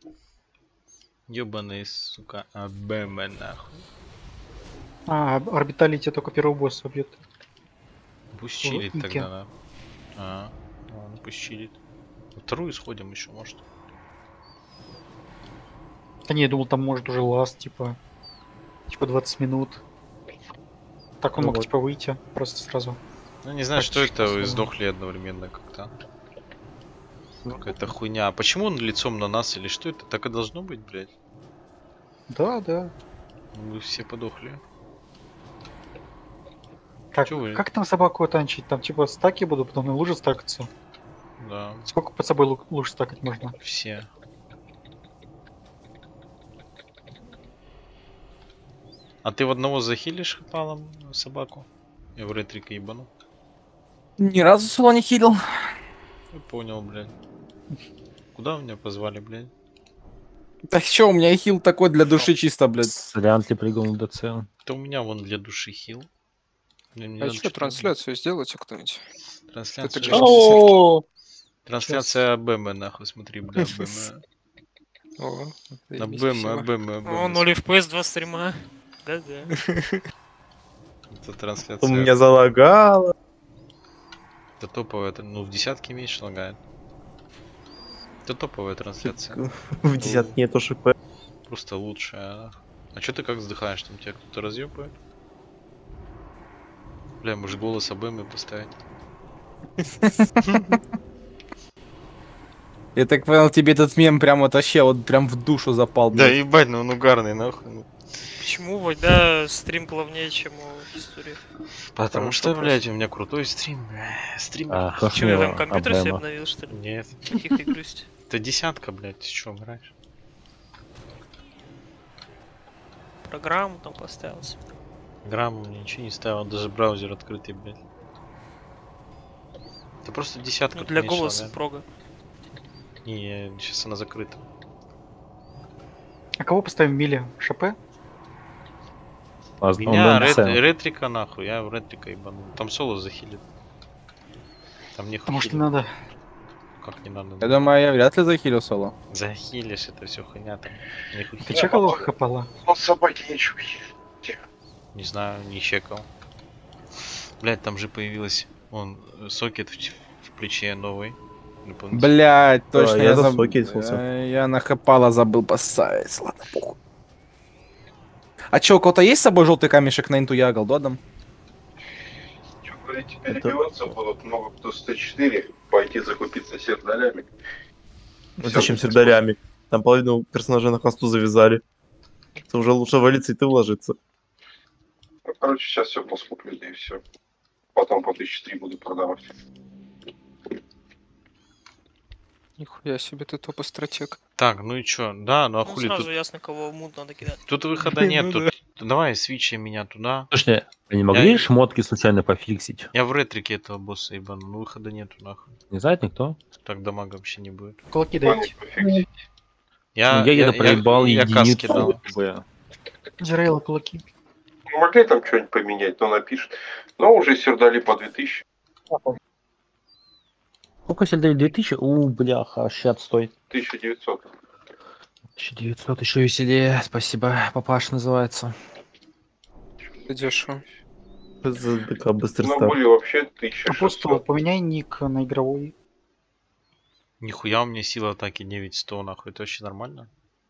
Ёбаный, сука, АБМ нахуй. А, орбиталити только первого босса бьет. Пусть чилит Ики. тогда, да. Ладно, пусть чилит. Вторую сходим еще, может. Да не, я думал, там может уже ласт, типа 20 минут. Так он Ну мог вот. типа выйти просто сразу. Ну не знаю, что Практически это, вы сразу. сдохли одновременно как-то. Какая-то хуйня. А почему он лицом на нас или что это? Так и должно быть, блядь. Да, да. Мы все подохли. Так, Чё вы? как там собаку танчить? Там типа стаки будут, потом на луже стакаться. Да, Сколько под собой луж стакать можно? все. А ты в одного захилишь хапалом собаку? Я в ретрика ебану. Ни разу соло не хилил. Я понял, блядь. Куда меня позвали, блядь? Так что, у меня хил такой для души чисто, блядь. Сорян, ты прыгал на ДЦ. Это у меня вон для души хил. Мне А надо что, что-то- трансляцию сделайте кто-нибудь? Трансляцию. Это О, Трансляция АБМ, нахуй, смотри, бля, АБМ. О, На заебись, БМ, спасибо. АБМ, О, АБМ. 0 FPS, 2 стрима. Га-га. Это У трансляция. меня залагало. Это топовая, ну в десятке меньше лагает. Это топовая трансляция. В десятке нету ШП. Просто лучшая. А чё ты как вздыхаешь? Там тебя кто-то разъебает? Бля, может голос АБМ поставить? Я так понял, тебе этот мем прям вот вообще вот прям в душу запал, Да блядь. ебать, ну он угарный, нахуй. Ну. Почему Войда стрим главнее, чем у истории? Потому что, блядь, у меня крутой стрим. Стример. Че, я там компьютер себе обновил, что ли? Нет. Каких ты грусть? Это десятка, блядь, ты чё, играешь? Программу там поставил себе. Грамм мне ничего не ставил, даже браузер открытый, блядь. Это просто десятка. Ну, для меньше голоса лагает. прога. Не, сейчас она закрыта. а кого поставим в миле? ШП? Меня ретрика нахуй, я в ретрика ебану. Там соло захилит. Там не А может не надо? Как не надо? Я думаю, я вряд ли захилил соло. Захилишь, это все хуйня там. Не хуй. Ты чекал его хапала? Он собаки нечего. Не знаю, не чекал. Блять, там же появилась он сокет в плече новый. Блять, точно, я за забыл. сокетился. Я нахапала, забыл поставить. Ладно, похуй. А чё, у кого-то есть с собой желтый камешек на инту ягл, додам? Что говорите, перебиваться будут много кто 104, пойти закупиться сердалями. Ну зачем сердарями? Там половину персонажей на хосту завязали. Это уже лучше валиться и ты вложиться. Ну, короче, сейчас все поскуплю, и все. Потом по 1003 буду продавать. Нихуя себе ты топа стратег. Так, ну и чё? Да, ну а Ну хули сразу тут? ясно, кого в мут надо кидать. Тут выхода нет, тут... Давай свичи меня туда. Слушай, вы не могли Я- шмотки случайно пофиксить? Я в ретрике этого босса ебану, ну выхода нету нахуй. Не знает никто? Так дамага вообще не будет. Кулаки дайте. Пофиксить. Я где-то проебал я каски единицу. дал. Дирейла кулаки. Ну, могли там что-нибудь поменять, но напишет. Но уже сердали по 2000. Сколько сельдей? 2000? Бляха, ща отстой. 1900. 1900 еще веселее. Спасибо, папаш называется. Ты дешево. Такой быстрый Ну, старт. были вообще А просто 1600. поменяй ник на игровой. Нихуя у меня сила атаки 9100, нахуй, это вообще нормально?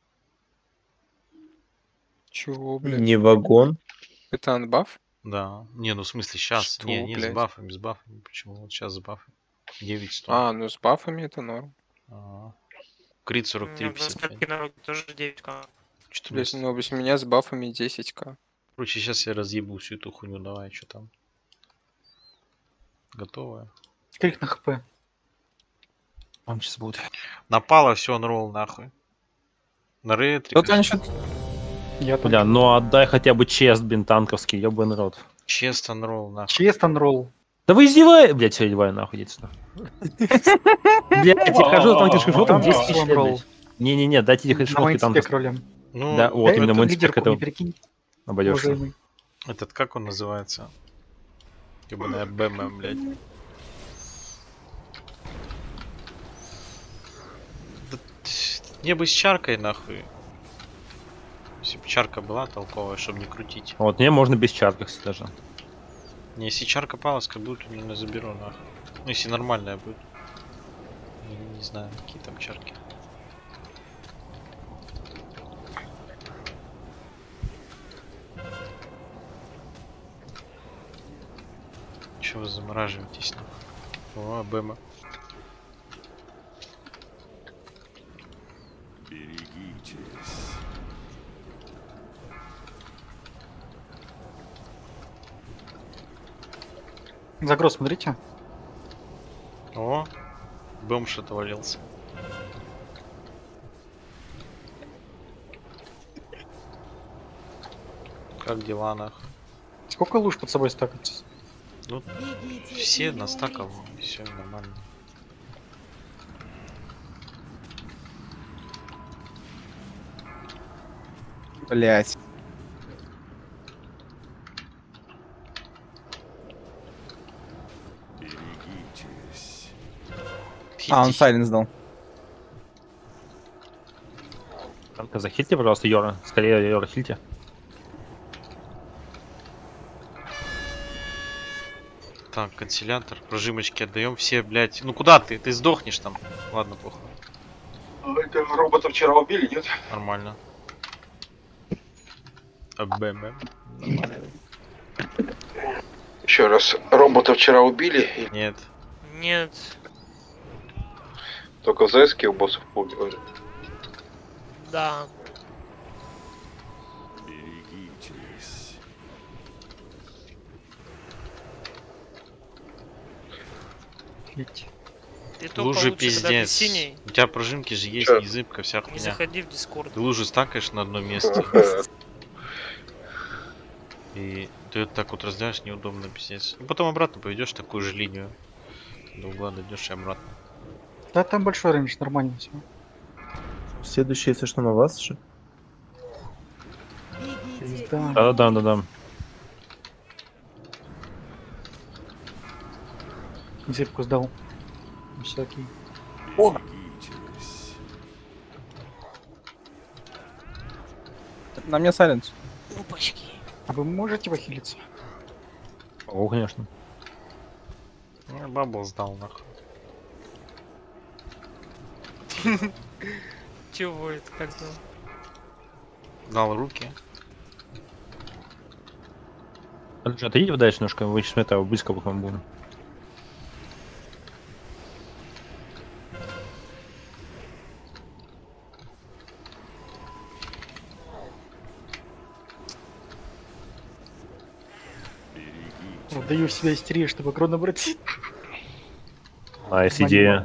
Чего, блядь? Не вагон. Это анбаф? Да. Не, ну в смысле сейчас. Что, Не, с блядь? бафами, с бафами. Почему? Вот сейчас с бафами. 9100. А, ну с бафами это норм. Ага. Крит У меня 43,55. 25 на руки тоже 9к. Что Блядь, ну без меня с бафами 10к. Короче, сейчас я разъебу всю эту хуйню. Давай, что там? Готовая? Клик на хп. Он сейчас будет. Напало, все, нрол нахуй. На ретрик. Кто-то насчет... Я там. Бля, ну отдай хотя бы чест, бинтанковский, ёбаный рот. Честно нрол нахуй. Честон ролл. Да вы издеваетесь? Блядь, все, издеваю нахуй, идите сюда. Блядь, я хожу, там где шмотом 10 тысяч лет, блядь. Не-не-не, дайте их На шмотки там. майнспек ролем. Ну, Да, вот, именно Лидерку майнспек это не перекинь, обойдешься. уважаемый. этот как он называется? Ебаная БМ, блядь. Да Мне бы с чаркой нахуй. Если бы чарка была толковая, чтобы не крутить. Вот мне можно без чарки, кстати, даже. Не, если чарка паласка будет, то не заберу нахуй. Ну, если нормальная будет. Не знаю, какие там чарки. Чего вы замораживаетесь нахуй? О, БМ. Загроз, смотрите. О, бомж что-то валился. Как дела нахуй? Сколько луж под собой стакается? Ну, все на стаков, все нормально. Блять. А, он сайленс дал. Только захильте, пожалуйста, Йора. Скорее, Йора, хильте. Так, канцелятор, прожимочки отдаем все, блять. Ну куда ты? Ты сдохнешь там. Ладно, плохо. Это робота вчера убили, нет? Нормально. БМ. Еще раз, робота вчера убили? Нет. Нет. Только в ЗСке у боссов убивали. Да. Видите? Ты только Лужи лучше, когда ты пиздец. синий, У тебя прожимки же есть, Чё? не зыбка, вся не хуйня. заходи в Дискорд. Ты лужи стакаешь на одно место. И ты это так вот разделяешь, неудобно, пиздец. И потом обратно поведешь такую же линию. До угла дойдешь и обратно. Да, там большой рейндж, нормально все. Следующий, если что, на вас же. Пизда. Да-да-да-да-да. Зипку сдал. Всякий. На мне сайленс. Опачки. А вы можете похилиться? О, конечно. Ну, бабл сдал нахуй. Чего это, как там? Дал руки. Отойдите дальше немножко, вы сейчас это близко к вам будем. Отдаю в себя истерию, чтобы крон обратить. Найс, идея.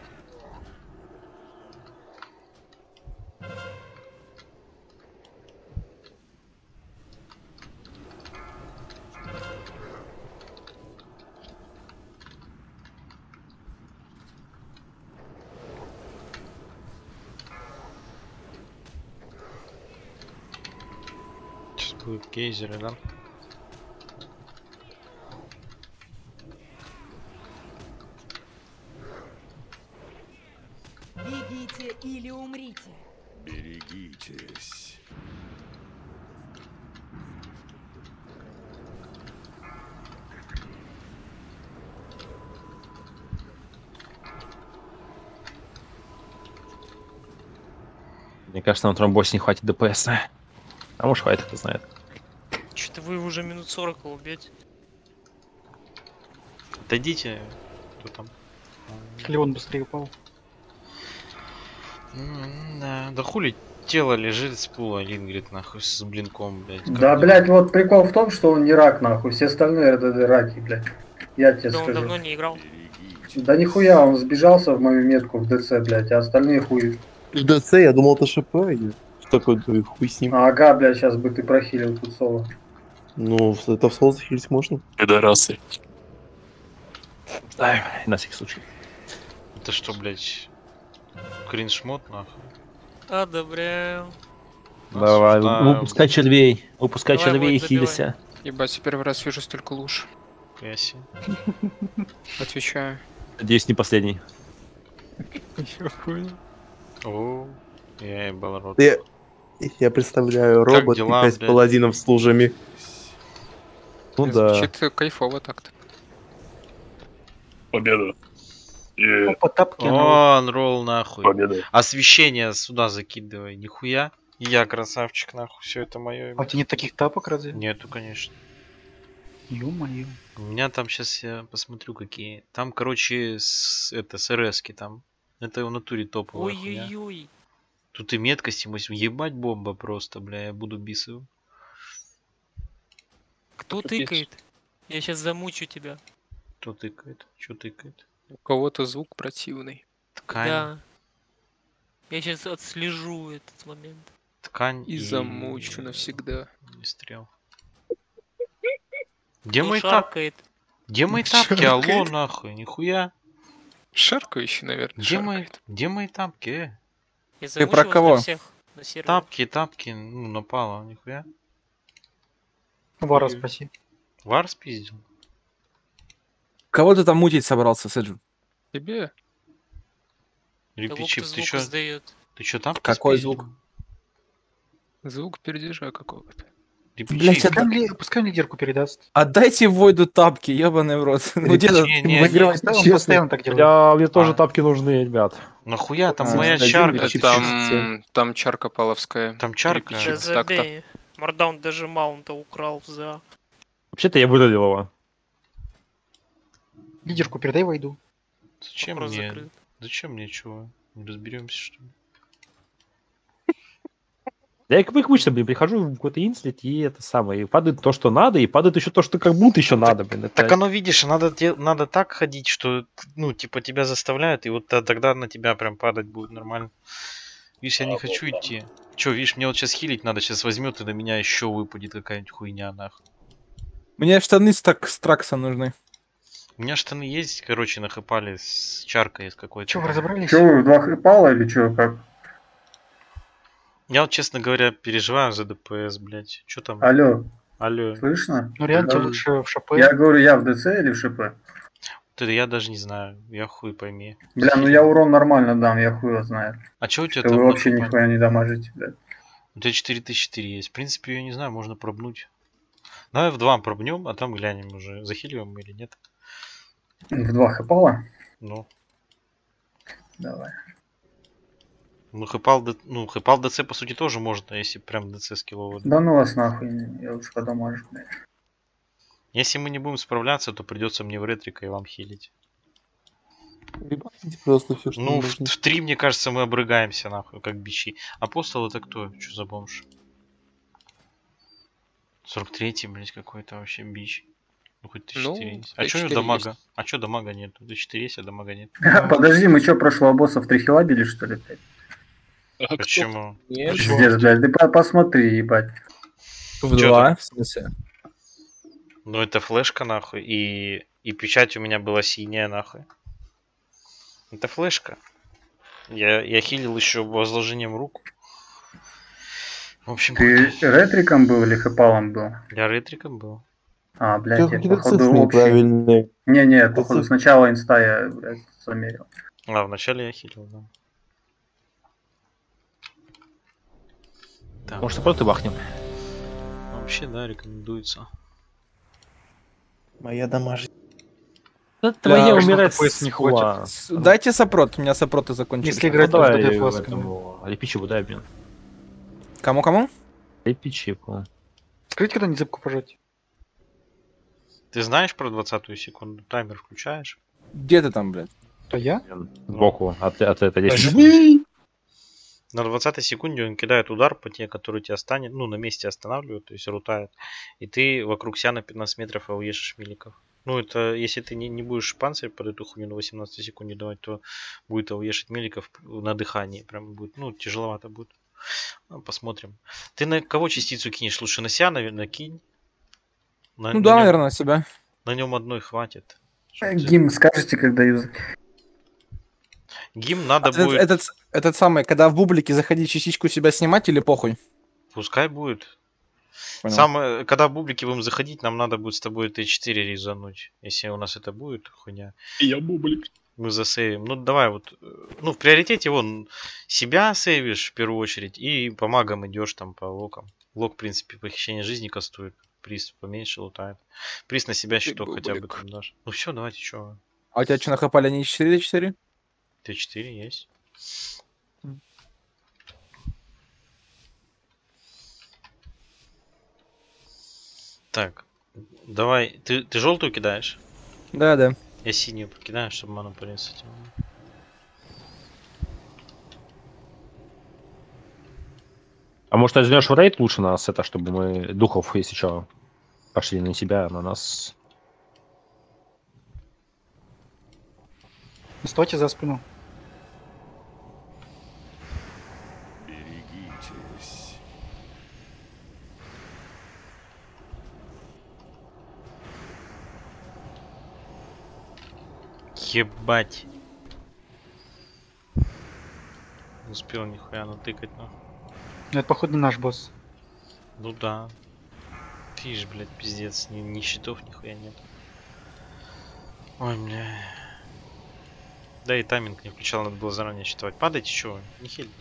Сейчас будут гейзеры, да? Бегите или умрите. Берегитесь. Мне кажется, на тромбосе не хватит ДПС. А может хватит, кто знает. Что-то вы уже минут 40 убьете. Отойдите. Кто там? Леон быстрее упал. Да, да хули тело лежит с пула, Лингрид, нахуй, с блинком, блядь. Да, блядь, вот прикол в том, что он не рак, нахуй. Все остальные РДД раки, блядь. Я тебе Да он скажу. давно не играл. Да нихуя, он сбежался в мою метку в ДЦ, блядь, а остальные хуй. В ДЦ, я думал, это ШП идет. Что такое, хуй с ним. Ага, блядь, сейчас бы ты прохилил тут соло. Ну, это в соло захилить можно. Пидорасы. Да, на всякий случай. Это что, блядь? Кринж-мод, нахуй? Одобряю. Давай, Осуждаю. выпускай червей. Выпускай Давай, червей и Войт, забивай. хилься. Ебать, я первый раз вижу столько луж. Яси. Отвечаю. Надеюсь, не последний. Я понял. О, Я ебал рот. Я представляю Как робот и дела, 5 блядь? паладинов с лужами. Ну да. Звучит кайфово так-то. Победа. Опа, тапки, ну. О, анролл нахуй. Победа. Освещение сюда закидывай, нихуя. Я красавчик, нахуй, все это мое. А у тебя нет таких тапок разве? Нету, конечно. Ё-моё. У меня там сейчас я посмотрю какие. Там, короче, это с РСки там. Это в натуре топовая хуйня. Ой-ой-ой. Тут и меткости, ебать бомба просто, бля, я буду бисовым. Кто тыкает? Я сейчас замучу тебя. Кто тыкает? Что тыкает? У кого-то звук противный. Ткань. Да. Я сейчас отслежу этот момент. Ткань И замучу навсегда. И стрел. Где Кто мои тапки? шаркает? Где мои тапки? Алло, Шаркает. нахуй, нихуя. Шаркающий, наверное. Где мои тапки? Я Ты замучу про вас кого? на всех на сервере. Тапки, ну напало, нихуя. Вара, спаси. Вар спиздил. Кого ты там мутить собрался, Сэджу? Тебе? Того, Репичип, кто ты звук чё? издает. Ты чё тапки Какой спиздил? звук? Звук пердежа какого-то. Блять, Репичип. Пускай лидерку передаст. Отдайте Войду тапки, ебаный в рот. Ну где-то Не, выигрывать Он честно. постоянно так делает. Бля, мне тоже А. тапки нужны, ребят. Нахуя? Там А, моя один чарка. репичип. Там чарка паловская. Там чарка. Перепичип. Да Так-то. забей. Мардаун даже маунта украл за. Вообще-то я выдалил его. Лидерку передай, войду. Зачем Вопрос мне? закрыт. Зачем мне чего? Не разберемся, что ли? Я как обычно, блин, прихожу в какой-то инслет, и это самое, и падает то, что надо, и падает еще то, что как будто еще надо, блин. Это... Так оно, видишь, надо так ходить, что, ну, типа, тебя заставляют, и вот тогда на тебя прям падать будет нормально. Видишь, я не хочу идти. Че, видишь, мне вот сейчас хилить надо, сейчас возьмет, и на меня еще выпадет какая-нибудь хуйня, нахуй. Мне штаны с Тракса нужны. У меня штаны есть, короче, нахапали с чаркой из какой-то. Че, вы разобрались? Че, вы в 2 хэпала или че, как? Я вот, честно говоря, переживаю за ДПС, блядь. Че там? Алло, Алло. слышно? Ну реально, тебе Да. лучше в ШП. Я говорю, я в ДЦ или в ШП? Вот это я даже не знаю, я хуй пойми. Бля, ну я урон нормально дам, я хуй его знаю. А че у тебя Что там вы вообще нахапали? нихуя не дамажите, блядь. У тебя 4004 есть. В принципе, я не знаю, можно пробнуть. Давай в 2 пробнем, а там глянем уже, захиливаем или нет. В 2 хэпала? Ну, Давай. хэпал ДЦ по сути тоже можно, если прям ДЦ скиллово. Да ну вас нахуй, я лучше подамажу, блядь. Если мы не будем справляться, то придется мне в ретрика и вам хилить. Ебать, просто все, что Ну, в можно. 3, мне кажется, мы обрыгаемся нахуй, как бичи. Апостол это кто? Что за бомж? 43-й, блять, какой-то вообще бич. Ну, хоть Т4 Ну, есть. А чё у него Т4 дамага? А чё дамага нет? Т4 есть, а дамага нет. Подожди, мы что, прошлого босса в 3 хила били, что ли, блядь? А Почему? Нет, Пиздец, блядь, ты посмотри, ебать. В Чё 2, в смысле? Ну, это флешка, нахуй. И печать у меня была синяя, нахуй. Это флешка. Я хилил еще возложением рук. В общем, Ты ретриком был или хэпалом был? я ретриком был. А, блядь, Чё, я какие-то походу цифры общий. неправильные. Не, походу сначала инста я, блядь, замерил. А, вначале я хилил, да. Так, Может, просто бахнем. вообще, да, рекомендуется. Моя дамажит. Да, твоя может, умирает FPS не хватит. Дайте сопрот, у меня сопроты закончились. Если Ну, играть давай просто дефласками. этому Репичипу дай, блин. Кому-кому? Репичипу. Скажите, когда не зыбку пожать. Ты знаешь про 20-ю секунду? Таймер включаешь? Где ты там, блядь? То я? Сбоку от этой лестницы. На 20-й секунде он кидает удар по те, который тебя станет, ну, на месте останавливает, то есть рутает. И ты вокруг себя на 15 метров ауешишь миликов. Ну, это если ты не будешь панцирь под эту хуйню на 18 секунде давать, то будет ауешить миликов на дыхании. Прям будет, ну, тяжеловато будет. Ну, посмотрим. Ты на кого частицу кинешь? Лучше на себя, наверное, кинь. Ну да, наверное, на себя. На нем одной хватит. Гим, скажете, когда юзать? Гимн надо будет... Этот самый, когда в бублике заходить, частичку себя снимать или похуй? Пускай будет. Понял. Самое, когда в бублике будем заходить, нам надо будет с тобой Т4 резануть. Если у нас это будет, хуйня. Я бублик. Мы засейвим. Ну, давай вот. Ну, в приоритете вон себя сейвишь в первую очередь и по магам идешь там по локам. Лок, в принципе, похищение жизни кастует. Приз поменьше лутает. Приз на себя щиток хотя бы там дашь. Ну все, давайте, что. А у тебя что, нахапали они 4-4? Т4 есть. Так, давай. Ты желтую кидаешь? Да, да. Я синюю покидаю, чтобы ману порезать. А может, возьмешь в рейд лучше нас, это, чтобы мы духов, если что, пошли на тебя, на нас. Стойте за спину. Берегитесь. Ебать. Не успел нихуя натыкать, но. Ну, это, походу, не наш босс. Ну да. Фиш, блядь, пиздец. Ни щитов, нихуя нет. Ой, бля. Да и тайминг не включал, надо было заранее считывать. Падайте, чё? Не хилите.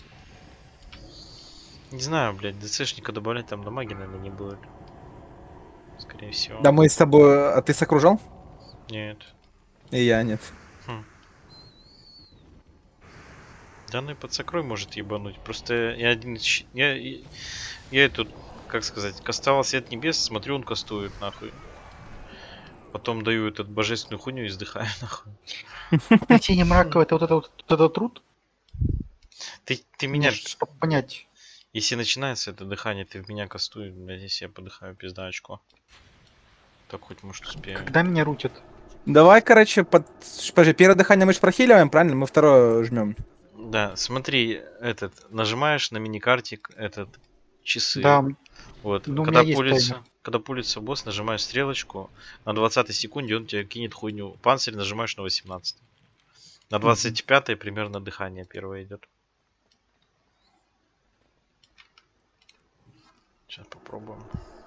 Не знаю, блядь, ДЦшника добавлять там дамаги, наверное, не будет. Скорее всего. Да мы с тобой... А ты сокружал? Нет. И я нет. Данный подсокрой может ебануть. Просто я один из я эту, как сказать, кастовал свет небес, смотрю, он кастует, нахуй. Потом даю этот божественную хуйню и сдыхаю, нахуй. Плетение мрака, это вот этот труд? Ты меня... Чтобы понять. Если начинается это дыхание, ты в меня кастуешь, блядь, если я подыхаю, пизда очко. Так хоть, может, успею. Когда меня рутят? Давай, короче, подожди, первое дыхание мы же прохиливаем, правильно? Мы второе жмем. Да, смотри, нажимаешь на миникартик часы. Да. Вот, Ну, когда пулится босс, нажимаешь стрелочку, на 20 секунде он тебе кинет хуйню. Панцирь нажимаешь на 18. На 25-й примерно дыхание первое идет. Сейчас попробуем.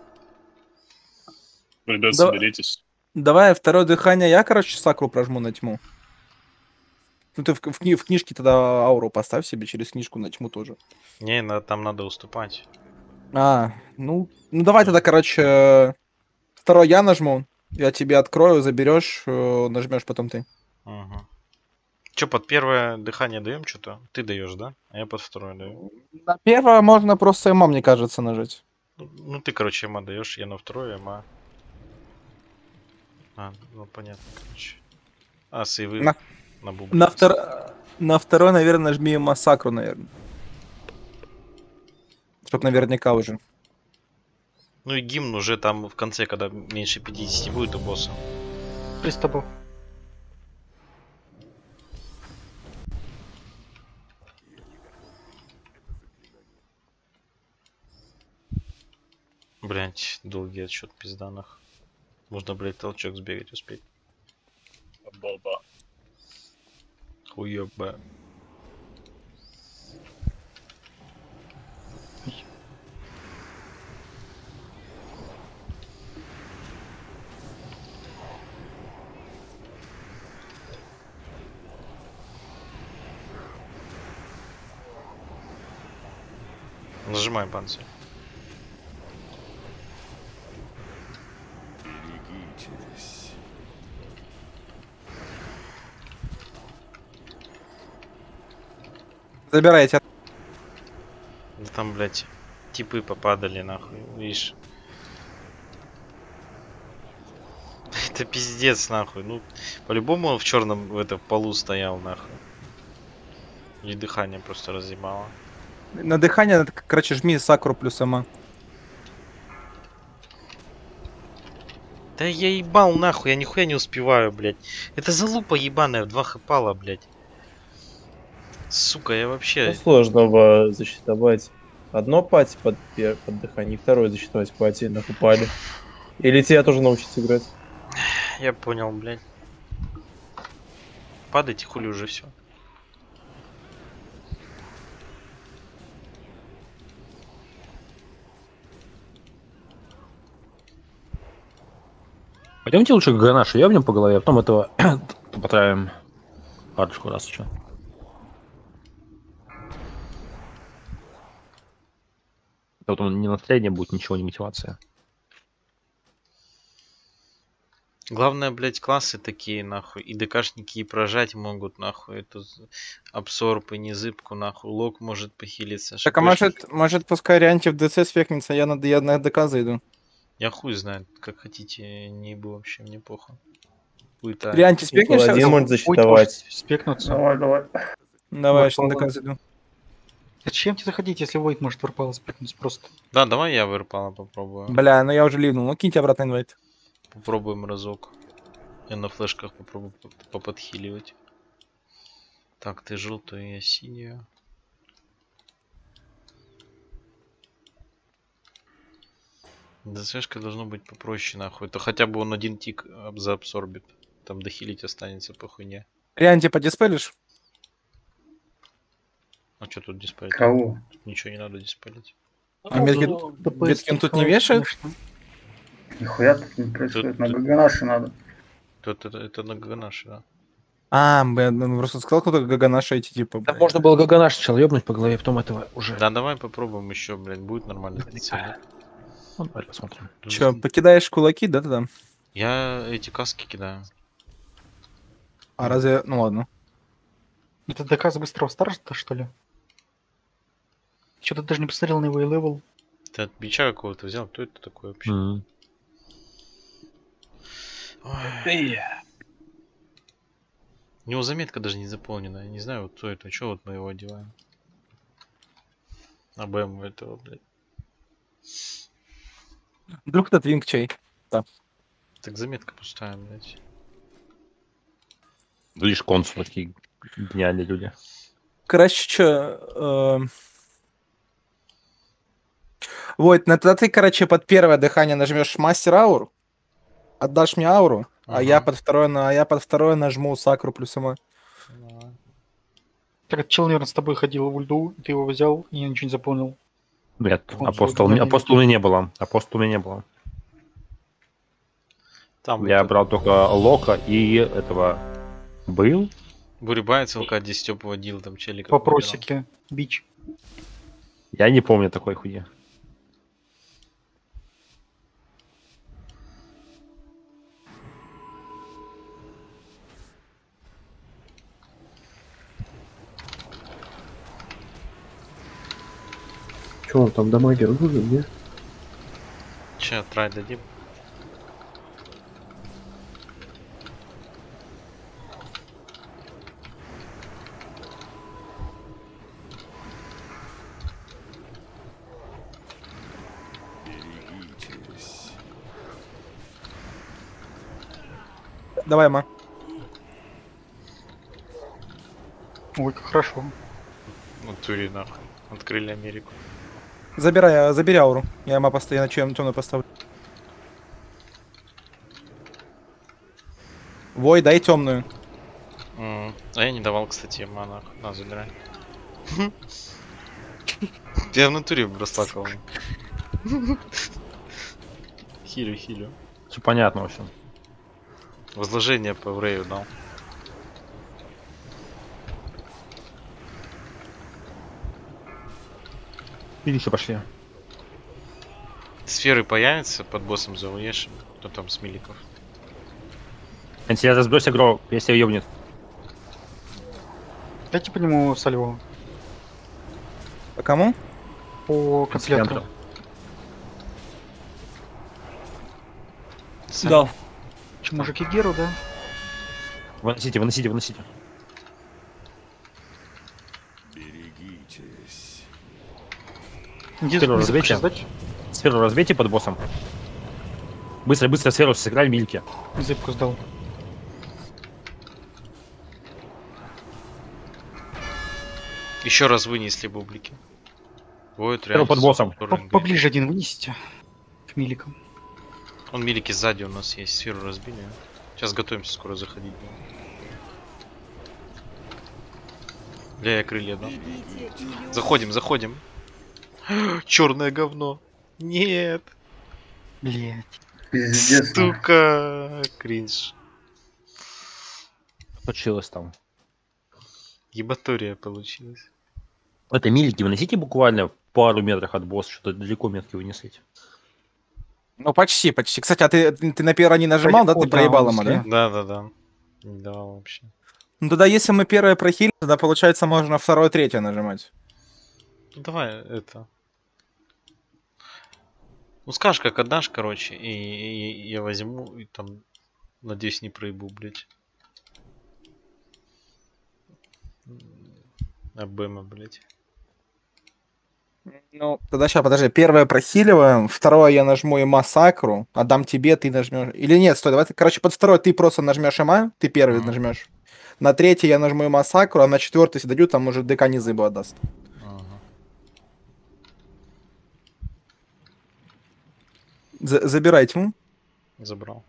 Ребят, соберитесь. Давай второе дыхание я, короче, сакру прожму на тьму. Ну ты в книжке тогда ауру поставь себе, через книжку на тьму тоже. Не, там надо уступать. Ну давай тогда, короче, второй я нажму, я тебе открою, заберешь, нажмешь потом ты. Угу. Че, под первое дыхание даем что-то? Ты даешь, да? А я под второе даю. На первое можно просто МА, мне кажется, нажать. Ну ты, короче, МА даешь, я на второе МА. Ну понятно, короче. Сейвы на бубу. На второй, наверное, нажми массакру, наверное. Чтоб наверняка уже. Ну и гимн уже там в конце, когда меньше 50 будет у босса. Приступу. Блять, долгий отсчет пизданах. Можно, блять, толчок сбегать успеть. Баба. Хуёба. Нажимаем панцирь. Берегитесь. Забирайте. Да там, блять, типы попадали, нахуй, видишь. Это пиздец, нахуй. Ну, по-любому он в черном в полу стоял, нахуй. И дыхание просто разъебало. На дыхание, короче, жми сакру плюс МА. Да я ебал нахуй, я нихуя не успеваю, блядь. Это залупа ебаная в 2 хэпала, блядь. Сука, я вообще... Ну, сложно засчитывать одно пати под дыхание, и второе засчитывать пати на хупале. Или тебя тоже научиться играть? Я понял, блядь. Падайте, хули уже все. Пойдемте лучше к Ганашу ебнем по голове, а потом этого потравим. парочку раз еще. Вот он не настроение будет, ничего, не мотивация. Главное, блядь, классы такие, нахуй. И ДКшники и прожать могут, нахуй. Это абсорб и незыбку, нахуй. Лок может похилиться. Так, а может пускай Рианти в ДЦ спекнется, я на ДК зайду. Я хуй знает, как хотите, не бы вообще, мне похуй. Хуй-то. Рианти спекнешься? Один может засчитовать. Спекнуться. Давай. Давай, я на ДК зайду. Зачем тебе заходить, если Войт может Варпала спекнуться просто? Да, давай я вырпала попробую. Бля, ну я уже ливнул. Ну киньте обратно инвайт. Попробуем разок. Я на флешках попробую поподхиливать. Так, ты желтую, я синюю. ДСшка должно быть попроще, нахуй. То хотя бы он один тик заабсорбит. Там дохилить останется по хуйне. Рианти подиспелишь? А что тут диспелить? Кого? Тут ничего не надо диспелить. А Меткин тут не вешает? Нихуя тут не происходит. На ГГ надо. Тут это на ГГ да. А, блин, ну просто сказал кто-то ГГ эти типа. Да, можно было ГГ сначала ёбнуть по голове, потом этого уже. Да, давай попробуем еще, блядь, будет нормально. Ну, давай посмотрим. Че, покидаешь кулаки, да, тогда? Я эти каски кидаю. А разве... Ну ладно. Это ДК с быстрого старта, что ли? Что-то даже не посмотрел на его левел. Ты от бича какого-то взял? Кто это такой вообще? Ой. У него заметка даже не заполнена. Я не знаю, вот кто это. Че вот мы его одеваем? А БМ этого, блядь. Вдруг этот Винг чей? Да. Так заметка пустая, блядь. Лишь консулы такие гениальные люди. Короче, что... Вот, тогда ты, короче, под первое дыхание нажмешь мастер ауру, отдашь мне ауру, а я под второе нажму сакру плюс МА. Так, чел, наверное, с тобой ходил в ульду, ты его взял, и я ничего не запомнил. Нет, апостол у меня не было. Апостол у меня не было. Там я брал только Лока и этого... Был? Бурибай целка 10 поводил, там челик. Вопросики, бич. Я не помню такой хуйни. Че он там дамагер нужен, не? Че, трай дадим? Давай, Ма. Ой, как хорошо. Ну, тури нахуй. Открыли Америку. Забери ауру. Я Ма постоянно темную поставлю. Вой, дай темную. А я не давал, кстати, мана. На, забирай. Я в натуре бросакал. Хилю. Все понятно, в общем. Возложение по Врею дал. И еще пошли. Сферы появятся под боссом за Уешем. Кто там с миликов? Если я разберусь игру, если ее ёбнет. Дайте по нему сальву. По кому? По концентратору. Да. Че, мужики Геру, да? Выносите. Берегитесь. Сферу разбейте под боссом. Быстро сферу сыграли мильки. Зыбку сдал. Еще раз вынесли бублики. Будет реально. Под боссом. Поближе один вынесите. К миликам. Он милики сзади у нас есть. Сферу разбили. Сейчас готовимся скоро заходить. Бля, я крылья дал. Заходим. Черное говно. Нет. Блять. Сука. Кринж. Случилось там. Ебатория получилась. Это милики выносите буквально в пару метрах от босса, что-то далеко метки вынесли. Ну, почти, почти. Кстати, а ты на первое не нажимал, да? Ты проебал ему, да? Да. Не давал вообще. Ну, тогда если мы первое прохилим, тогда, получается, можно второе, третье нажимать. Ну давай это. Ну скажешь, как отдашь, короче, и я возьму и там, надеюсь, не проебу, блядь. Абэма, блядь. Ну, тогда сейчас, подожди. Первое прохиливаем, второе я нажму и массакру, отдам тебе, ты нажмешь. Или нет, стой, давай, короче, под второе ты просто нажмешь ИМА, ты первый нажмешь. На третье я нажму и массакру, а на четвертый, если даю, там уже ДК не зыбу отдаст. Забирай тьму. Забрал.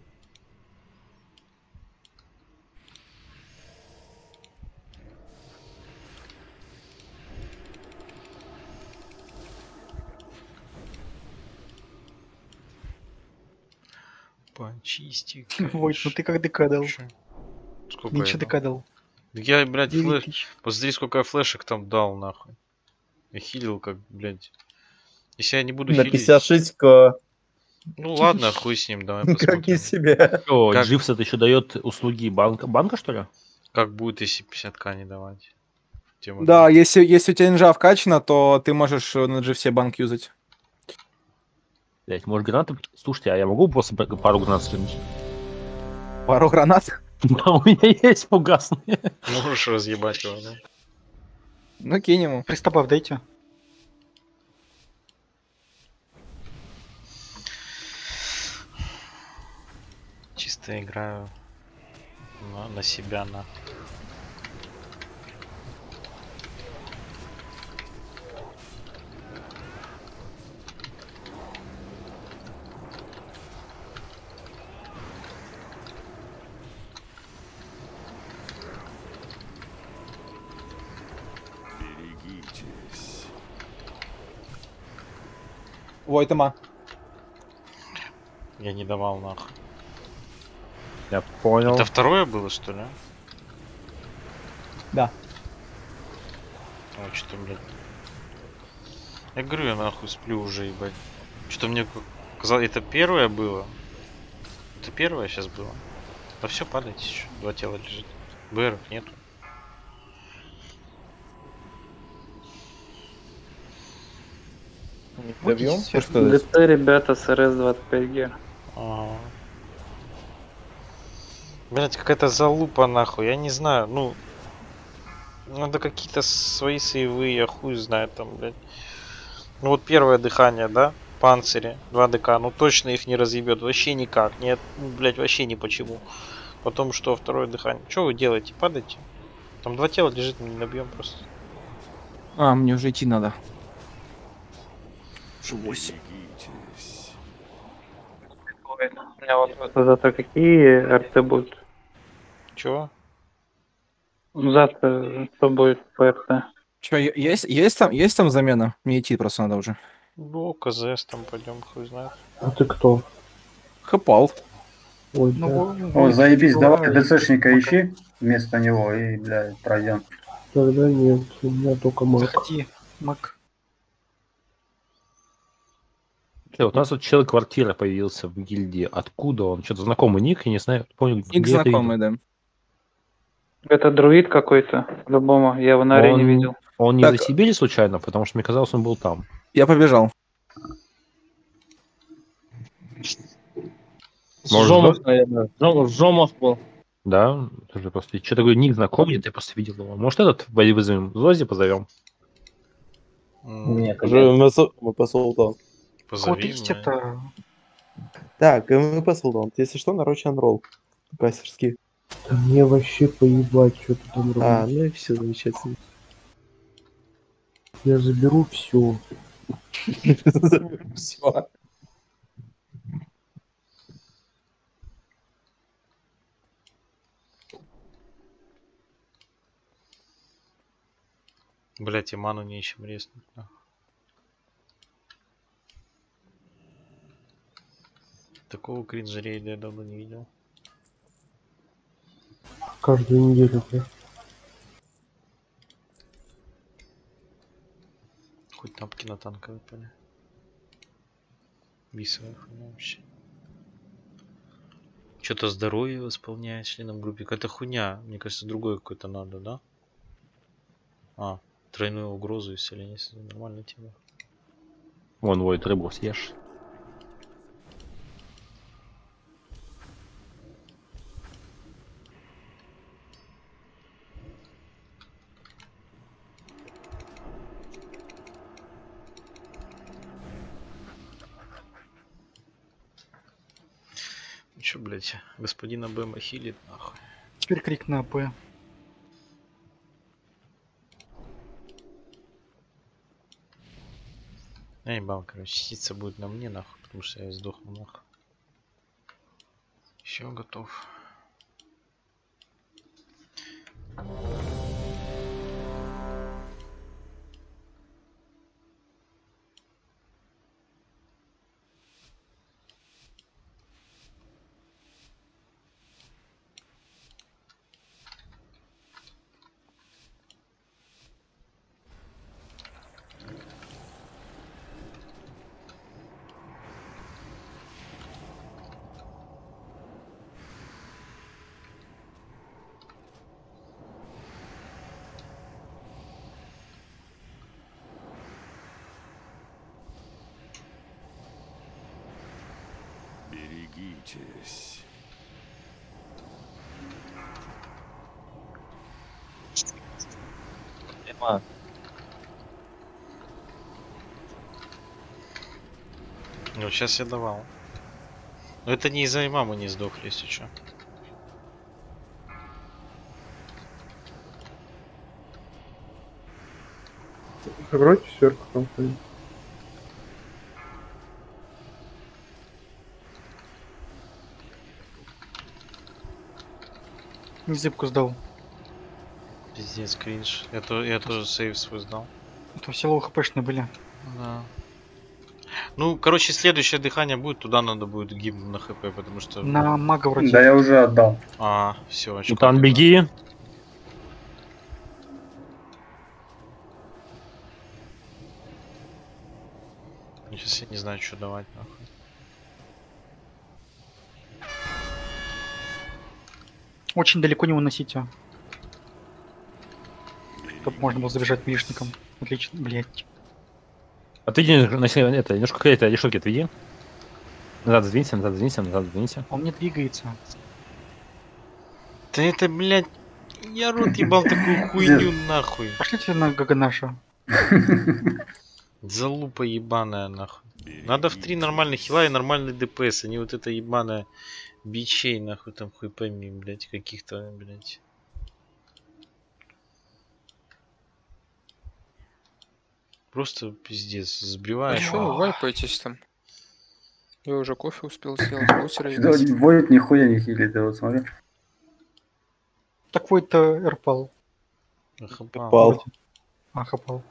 Почисти. Ой, ну ты как ДК дал. Сколько Меньше я дал? ДК дал. Так я, блядь, 9 флеш... тысяч. Посмотри, сколько я флешек там дал, нахуй. Я хилил как, блядь. Если я не буду На хилить... 56к. Ну ладно, хуй с ним, давай Как посмотрим. из себя. Что, Как- Дживс это еще дает услуги банка? Банка, что ли? Как будет, если 50к не давать? Тема Да, будет. если у тебя инжа вкачана, то ты можешь на GFC банк юзать. Блять, может гранаты... Слушайте, а я могу просто пару гранат скинуть? Пару гранат? Да, у меня есть фугасные. Можешь разъебать его, да? Ну, кинь ему. Приступав дайте. Чисто играю на себя, на. Берегитесь. Войтема. Я не давал нахуй. Я понял. Это второе было, что ли? Да. А, что-то, блядь. Я говорю, я нахуй сплю уже, ебать. Что мне казалось, это первое было? Это первое сейчас было? Да все, падайте еще. Два тела лежит. БРов нету. Добьем? Всё, Что ли? ГТ, ребята, с РС-25Г. Ага. Блять, какая-то залупа нахуй, я не знаю, ну... Надо какие-то свои сейвы, я хуй знает там, блядь. Ну вот первое дыхание, да? Панцири, 2 ДК, ну точно их не разъебет, вообще никак. Нет, ну, блядь, вообще ни почему. Потом что, второе дыхание. Что вы делаете? Падайте. Там 2 тела лежит, мы не набьем просто. А, мне уже идти надо. Уже 8. Берегитесь. У меня вопрос, завтра какие РТ будут? Чего? Завтра что будет по РТ? Че, есть там замена? Мне идти просто надо уже. Ну, КЗС там пойдем, хуй знает. А ты кто? Хэпал. Ой, Ну, да. О, заебись, давай ДЦшника ищи вместо него и, блядь, пройдем. Тогда нет, у меня только маг. Заходи, Мак. Вот у нас вот человек квартира появился в гильдии. Откуда он? Что-то знакомый ник, я не знаю. Помню, Ник где это знакомый, видел. да. Это друид какой-то, по-любому. Я его на арене видел. Он не Так. за Сибири случайно, потому что мне казалось, он был там. Я побежал. Может, Жомов, да? наверное. Жомов был. Да, тоже просто что такое ник знакомый, ты просто видел его. Может, этот вызовем Зози позовем? Нет, уже мы по Султан. Вот Позови есть меня. это... Так, мы по Султан. Если что, нарочен ролл. Кассерский. Да мне вообще поебать, что ты там А, робишь. ну и все замечательно. Я заберу все. Все. Блять, и ману нечем резнуть. Нахуй. Такого кринжа рейда я давно не видел. Каждую неделю, бля. Хоть тапки на танка выпали. Бисовая хуйня вообще. Что-то здоровье восполняет членам группы. Какая-то хуйня. Мне кажется, другое какое-то надо, да? А, тройную угрозу исцеления. Нормальная тема. Вон, Войд, рыбу съешь. Че, блять, господина Бэма хилит, нахуй. Теперь крик на АП. Я ебал, короче, частица будет на мне, нахуй, потому что я сдохну, нахуй. Еще готов. Берегитесь. Проблема. Ну, сейчас я давал. Но это не из-за имама не сдохли, если что. Закройте сверху там кто-нибудь. Зипку сдал. Пиздец, кринж. Я тоже сейв свой сдал. Это все лоу хпшные были. Да. Ну, короче, следующее дыхание будет, туда надо будет гимн на хп, потому что... На мага вроде. Да, я уже отдал. А, все, очко. Мутант, беги. Сейчас я не знаю, что давать, нахуй. Очень далеко не уносите. Чтобы можно было забежать лишником. Отлично, блять. Отведи на себя, это, немножко какая-то решетки отведи. Назад сдвинься, назад сдвинься, назад сдвинься. Он не двигается. Да это, блядь, я рот ебал такую хуйню, нахуй. Пошлите на Гаганаша. Залупа ебаная, нахуй. Надо в 3 нормальных хила и нормальный ДПС, а не вот это ебаное бичей, нахуй, там хуй пойми, блядь, каких-то, блядь. Просто пиздец, сбриваешь. А чё вы вайпаетесь там? Я уже кофе успел сделать, бутеры Да, есть. Войт нихуя не хилит, я вот смотрю. Так Войт-то эрпал. Пал. А, хапал.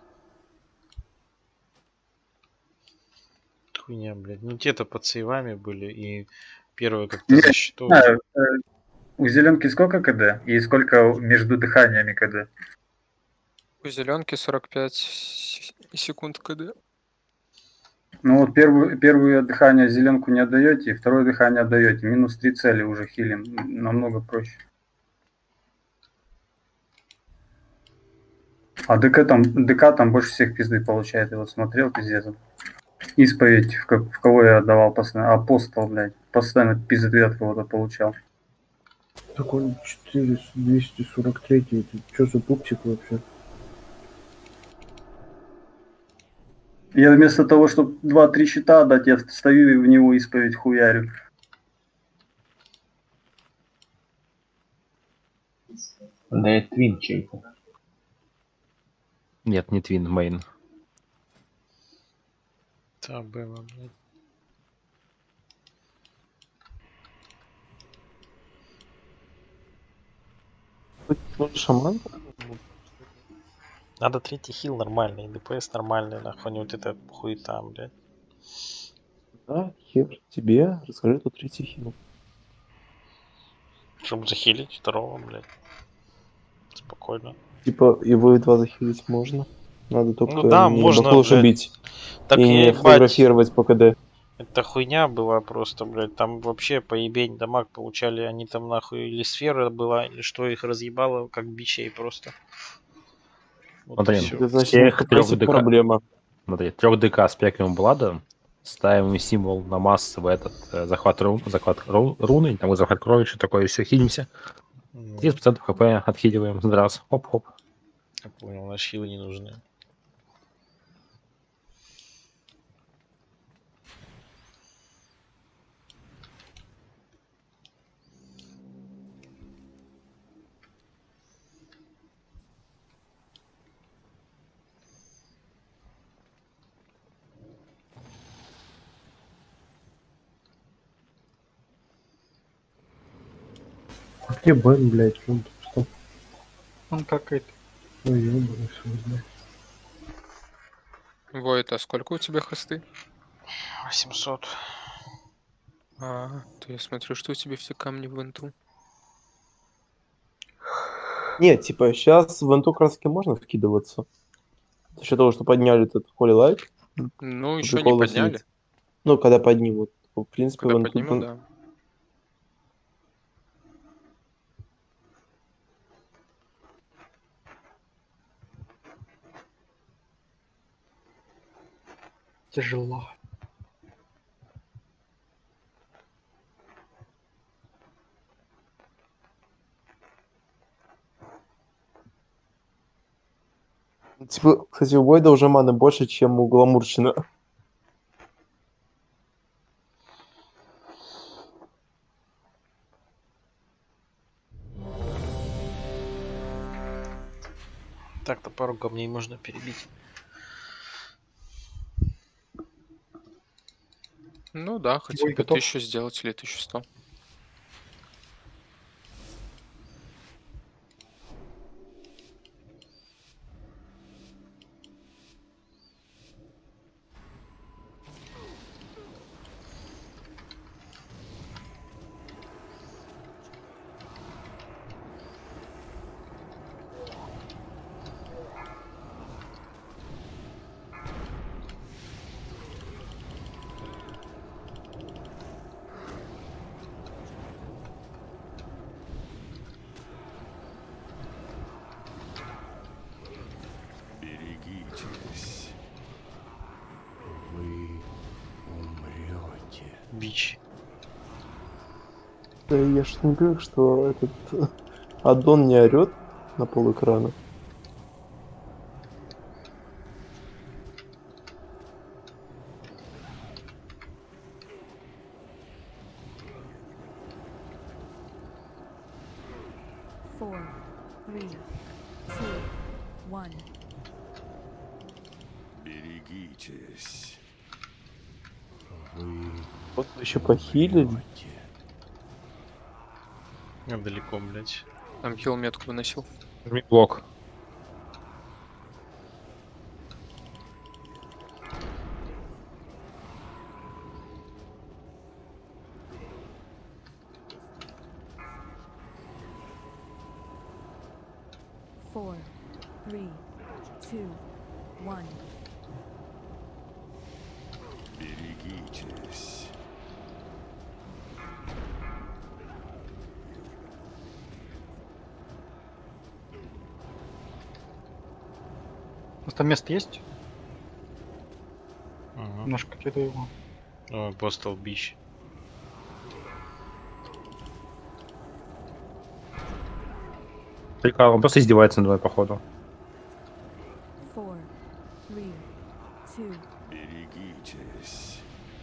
Хуйня, блядь. Ну те-то под сейвами были, и первое как-то Не засчитал. знаю, у зеленки сколько КД? И сколько между дыханиями КД? У зеленки 45 секунд КД. Ну вот первое дыхание зеленку не отдаете, и второе дыхание отдаете. Минус 3 цели уже хилим. Намного проще. А ДК там больше всех пизды получает. Я вот смотрел, пиздец. Исповедь, в кого я отдавал постоянно. Апостол, блядь. Постоянно пизды от кого-то получал. Так он 243, это что за пупсик вообще? Я вместо того, чтобы 2-3 щита отдать, я стою и в него исповедь хуярю. Да это твин чей-то. Нет, не твин, мейн. Да, было, блядь. Шаман? Надо третий хил нормальный, ДПС нормальный, нахуй, не вот это хуета, блядь. Да, хер, тебе расскажи тут третий хил. Чтобы захилить второго, блядь. Спокойно. Типа его едва захилить можно. Надо только Ну да, не можно, баклуш блядь. убить. Так И и не ебать. фотографировать по КД. Это хуйня была просто, блядь. Там вообще поебень дамаг получали. Они там нахуй или сфера была, или что их разъебало, как бичей просто. Вот Смотри, и всё. Это значит, всех на трех КПС ДК. проблема. Смотри, 3 ДК с Пекиным Бладом. Ставим символ на массовый этот захват руны, там захват крови, что такое, все, хилимся. 30% хп отхиливаем, раз, хоп-хоп. Я понял, наши хилы не нужны. А где Бен, блядь? Он тут что? Он какает. Ой, ёбаный свой, блядь. Войт, а сколько у тебя хосты? 800. А, то я смотрю, что у тебя все камни в инту. Нет, типа, сейчас в инту краски можно вкидываться. За счет того, что подняли этот Holy Light. Ну, по еще не приколу подняли. снить. Ну, когда поднимут. В принципе, Когда в инту... подниму, да. Тяжело. Типа, кстати, у Войда уже маны больше, чем у Гламурчина. Так-то пару камней можно перебить. Ну да, хотя Ой, бы готов. 1000 сделать или 1100. Берегитесь. Вы умрете. Бич. Да я ж не говорю, что этот аддон не орет на пол экрана. Four, three, two, one. Берегитесь. Вы Вот еще похилили. Я далеко, блядь. Там хил метку выносил. Жми блок. Four, three, two, one. берегитесь. У нас там место есть? Ага. Немножко киду его. О, апостол бич. Прикол, он просто издевается над мной, походу. Four, three, two. Берегитесь.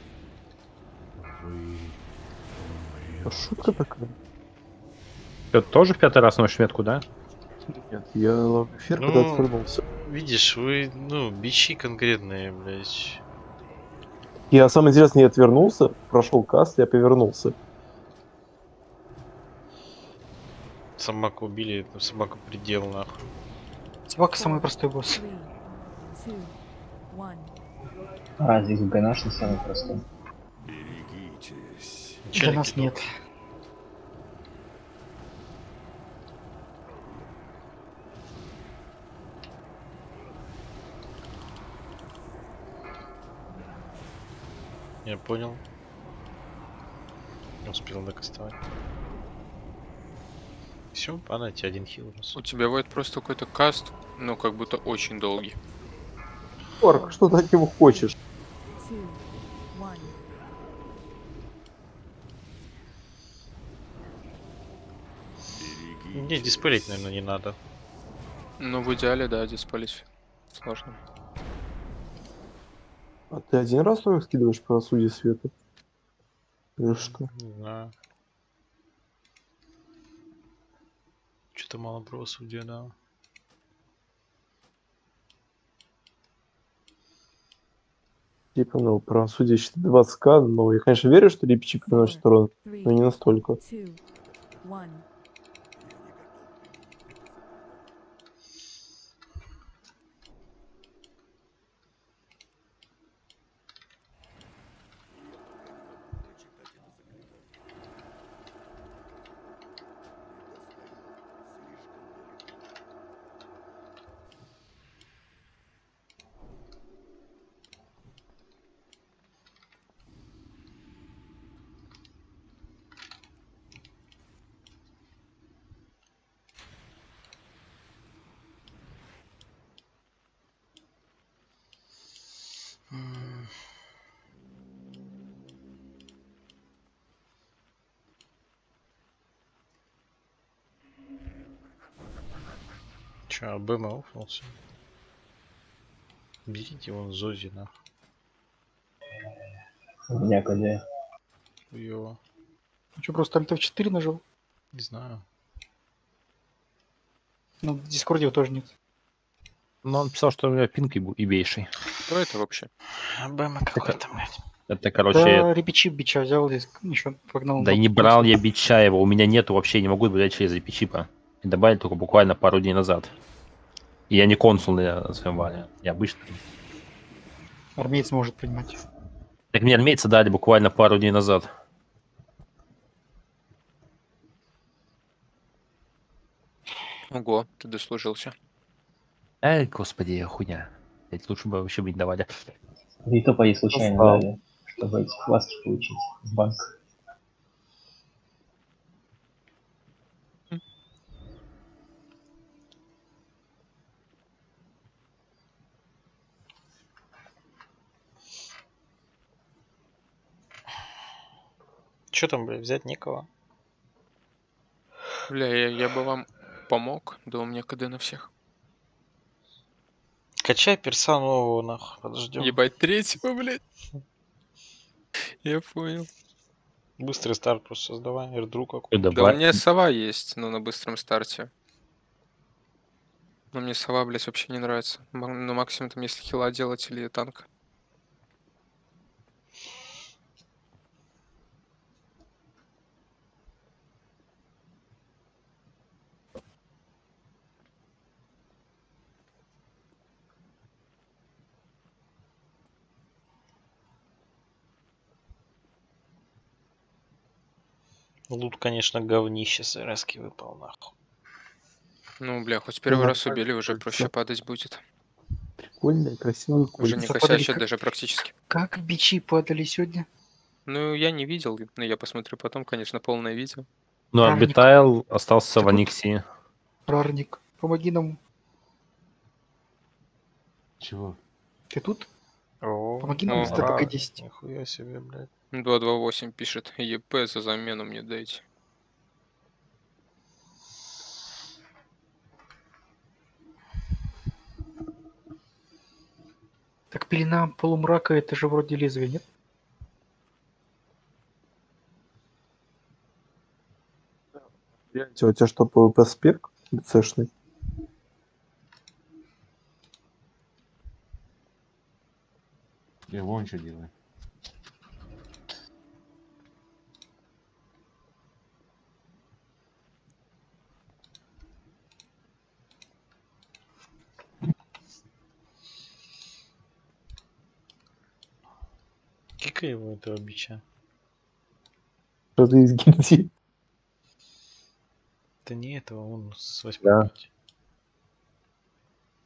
Вы умрете. Шутка такая. Ты тоже в 5-й раз носишь метку, да? Нет, я ловлю эфир, Ну, когда отвернулся. Видишь, вы, ну, бичи конкретные, блядь. Я самое интересное, я отвернулся, прошел каст, я повернулся. Собаку убили, собаку предел, нахуй. Собака самый простой босс. Two, one. А, здесь Ганаш самый простой. Берегитесь. Для нас нет. Я понял. Не успел докастовать. Все, падайте, один хил у нас. У тебя будет просто какой-то каст, но как будто очень долгий. Орк, что ты от него хочешь? 2, 1. Не, диспелить, наверное, не надо. Ну, в идеале, да, диспалить сложно. А ты один раз только скидываешь правосудие света? Или что? Не знаю. Что-то мало правосудия, да. Типа, ну, правосудие 20к, но я, конечно, верю, что репчик приносит урон, но не настолько. 2, 1. Че, БМ офнулся? Берите вон Зози нахуй. У меня КД. Хуёво. Ну что, просто Alt F4 нажал? Не знаю. Ну, в Дискорде его тоже нет. Но он писал, что у меня пинг ебейший. Что это вообще? БМ какой-то, блядь. Это, короче... Да, репичи бича взял здесь, еще погнал. Да и не брал я бича его, у меня нету вообще, не могу брать через репичипа. И добавили только буквально пару дней назад. И я не консул на своем вале, я обычный. Армеец может принимать. Так мне армейцы дали буквально пару дней назад. Ого, ты дослужился. Эй, господи, хуйня. Ведь лучше бы вообще бы не давали. И то по ей случайно дали, чтобы эти фласки получить в банк. Че там, блядь, взять некого? Бля, я бы вам помог, да у меня КД на всех. Качай перса нового, нахуй, подождем. Ебать, третьего, блядь. Я понял. Быстрый старт просто создавай, эрдру какой. Да у меня сова есть, но на быстром старте. Но мне сова, блядь, вообще не нравится. Ну, максимум там, если хила делать или танк. Лут, конечно, говнище с РСки выпал, нахуй. Ну, бля, хоть первый раз убили, уже проще падать будет. Прикольно, красиво. Уже не косячат даже практически. Как бичи падали сегодня? Ну, я не видел, но я посмотрю потом, конечно, полное видео. Ну, Орбитайл остался в Аниксии. Рарник, помоги нам. Чего? Ты тут? О, Помоги нам с ТПК 10. Нихуя себе, блядь. 228 пишет, ЕП за замену мне дайте. Так пелена полумрака, это же вроде лезвие, нет? У тебя что, PvP спек? БЦшный? Я вон что делаю. Кикай его, этого бича. Что ты из гильдии? Да не этого, он с 8. Да.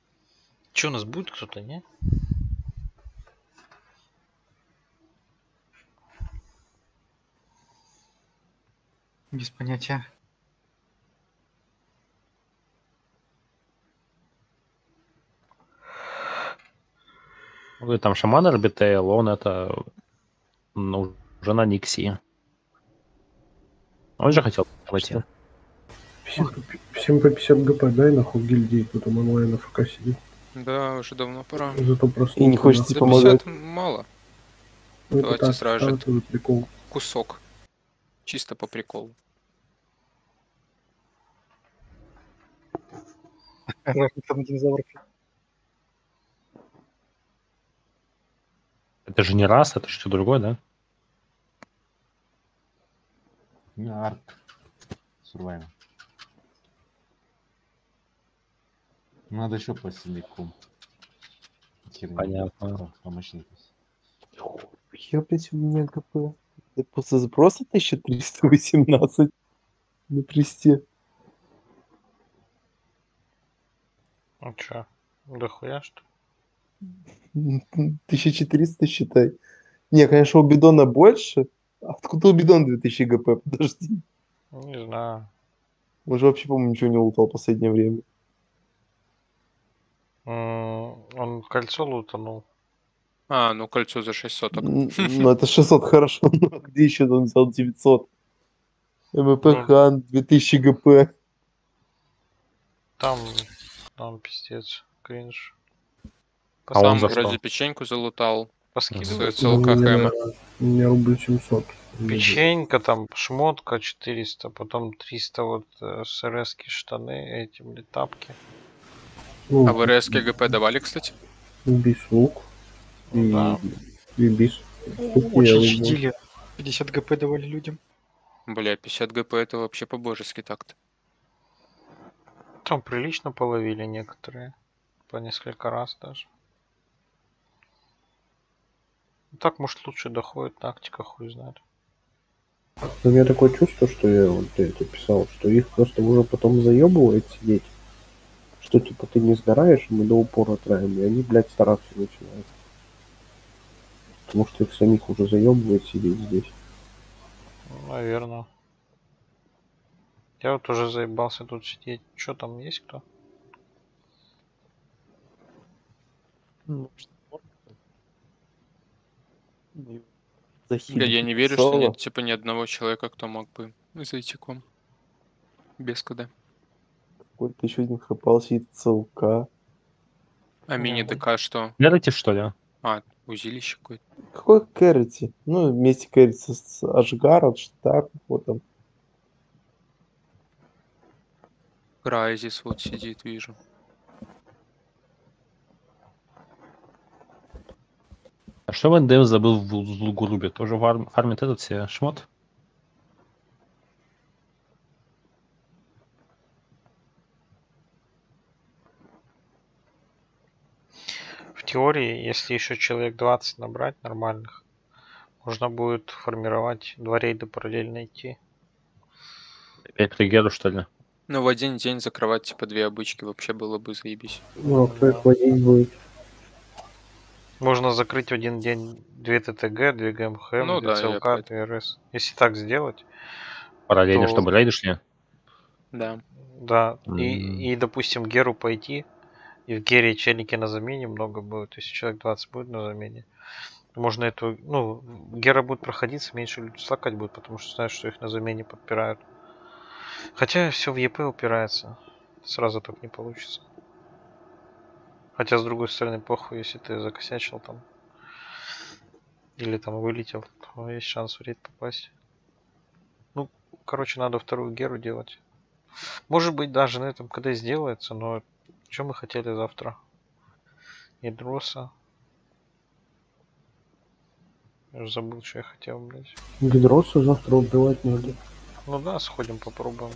Че, у нас будет кто-то, не? Без понятия. Вы там шаман Арбитейл, он это уже на Никси. Он же хотел пойти. Всем по 50 ГП дай нахуй гильдии, кто там онлайн АФК сидит. Да, уже давно пора. Зато просто И не хочется За помогать. 50 мало. Ну, Давайте это сразу же тоже прикол. кусок. Чисто по приколу. Там динозавр. Это же не раз, это что другое, да? Не арк. Сурвайвер. Надо еще посильником. Понятно. Помощник. Я опять у меня ГП. Это после запроса 1318 на кресте. Ну чё, дохуя что? 1400 считай. Не, конечно, у бидона больше. Откуда у бидона 2000 ГП? Подожди. Не знаю. Он же вообще, по-моему, ничего не лутал в последнее время. Он кольцо лутанул. А, ну кольцо за 600. Ну, это 600 хорошо. Но где еще он взял 900? МП Ну. Хан 2000 ГП. Там пиздец, кринж. А он Сам за вроде что? печеньку залутал. Поскидывай. С ЦЛК Хэма. У меня рубль 700. Печенька, там шмотка 400, потом 300 вот с РС-ки штаны, эти, блядь, тапки. А в РС ГП давали, кстати? Бис лук. Да. И бис. Очень щадили. 50 ГП давали людям. Бля, 50 ГП это вообще по-божески так-то. Там прилично половили некоторые. По несколько раз даже. Так, может, лучше доходит тактика, хуй знает. У меня такое чувство, что я вот это писал, что их просто уже потом заебывает сидеть. Что типа ты не сгораешь, мы до упора траем, и они, блядь, стараться начинают. Потому что их самих уже заебывает сидеть здесь. Наверное. Я вот уже заебался тут сидеть. Что там есть кто? Бля, я не верю, что нет типа ни одного человека, кто мог бы зайти к вам. Без КД. Какой-то еще один хапал сидит ЦЛК. А мини-ДК что? Верите, что ли? А, узилище какое-то. Какой Кэрити? Ну, вместе Кэрити с Ашгаром, что так, вот там. Крайзис вот сидит, вижу. А что ВНДМ забыл в Лугурубе? Тоже фармит этот себе шмот? В теории, если еще человек 20 набрать нормальных, можно будет формировать 2 рейда параллельно идти. Опять триггеру, что ли? Ну, в один день закрывать типа 2 обычки вообще было бы заебись. Ну, а кто их водить будет? Можно закрыть в один день 2 ТТГ, 2 ГМХ, Ну 2 да, я ЦЛК, 2 РС. Если так сделать, Параллельно, то- чтобы рейды шли? Да. да. И, допустим, Геру пойти, и в Гере челики на замене много будет. Если человек 20 будет на замене, можно эту, ну, Гера будет проходиться, меньше людей слакать будет, потому что знают, что их на замене подпирают. Хотя все в ЕП упирается. Сразу так не получится. Хотя, с другой стороны, похуй, если ты закосячил там. Или там вылетел, то есть шанс в рейд попасть. Ну, короче, надо вторую Геру делать. Может быть, даже на этом КД сделается, но что мы хотели завтра? Ядроса. Я уже забыл, что я хотел, блядь. Гидроса завтра убивать надо. Ну да, сходим, попробуем.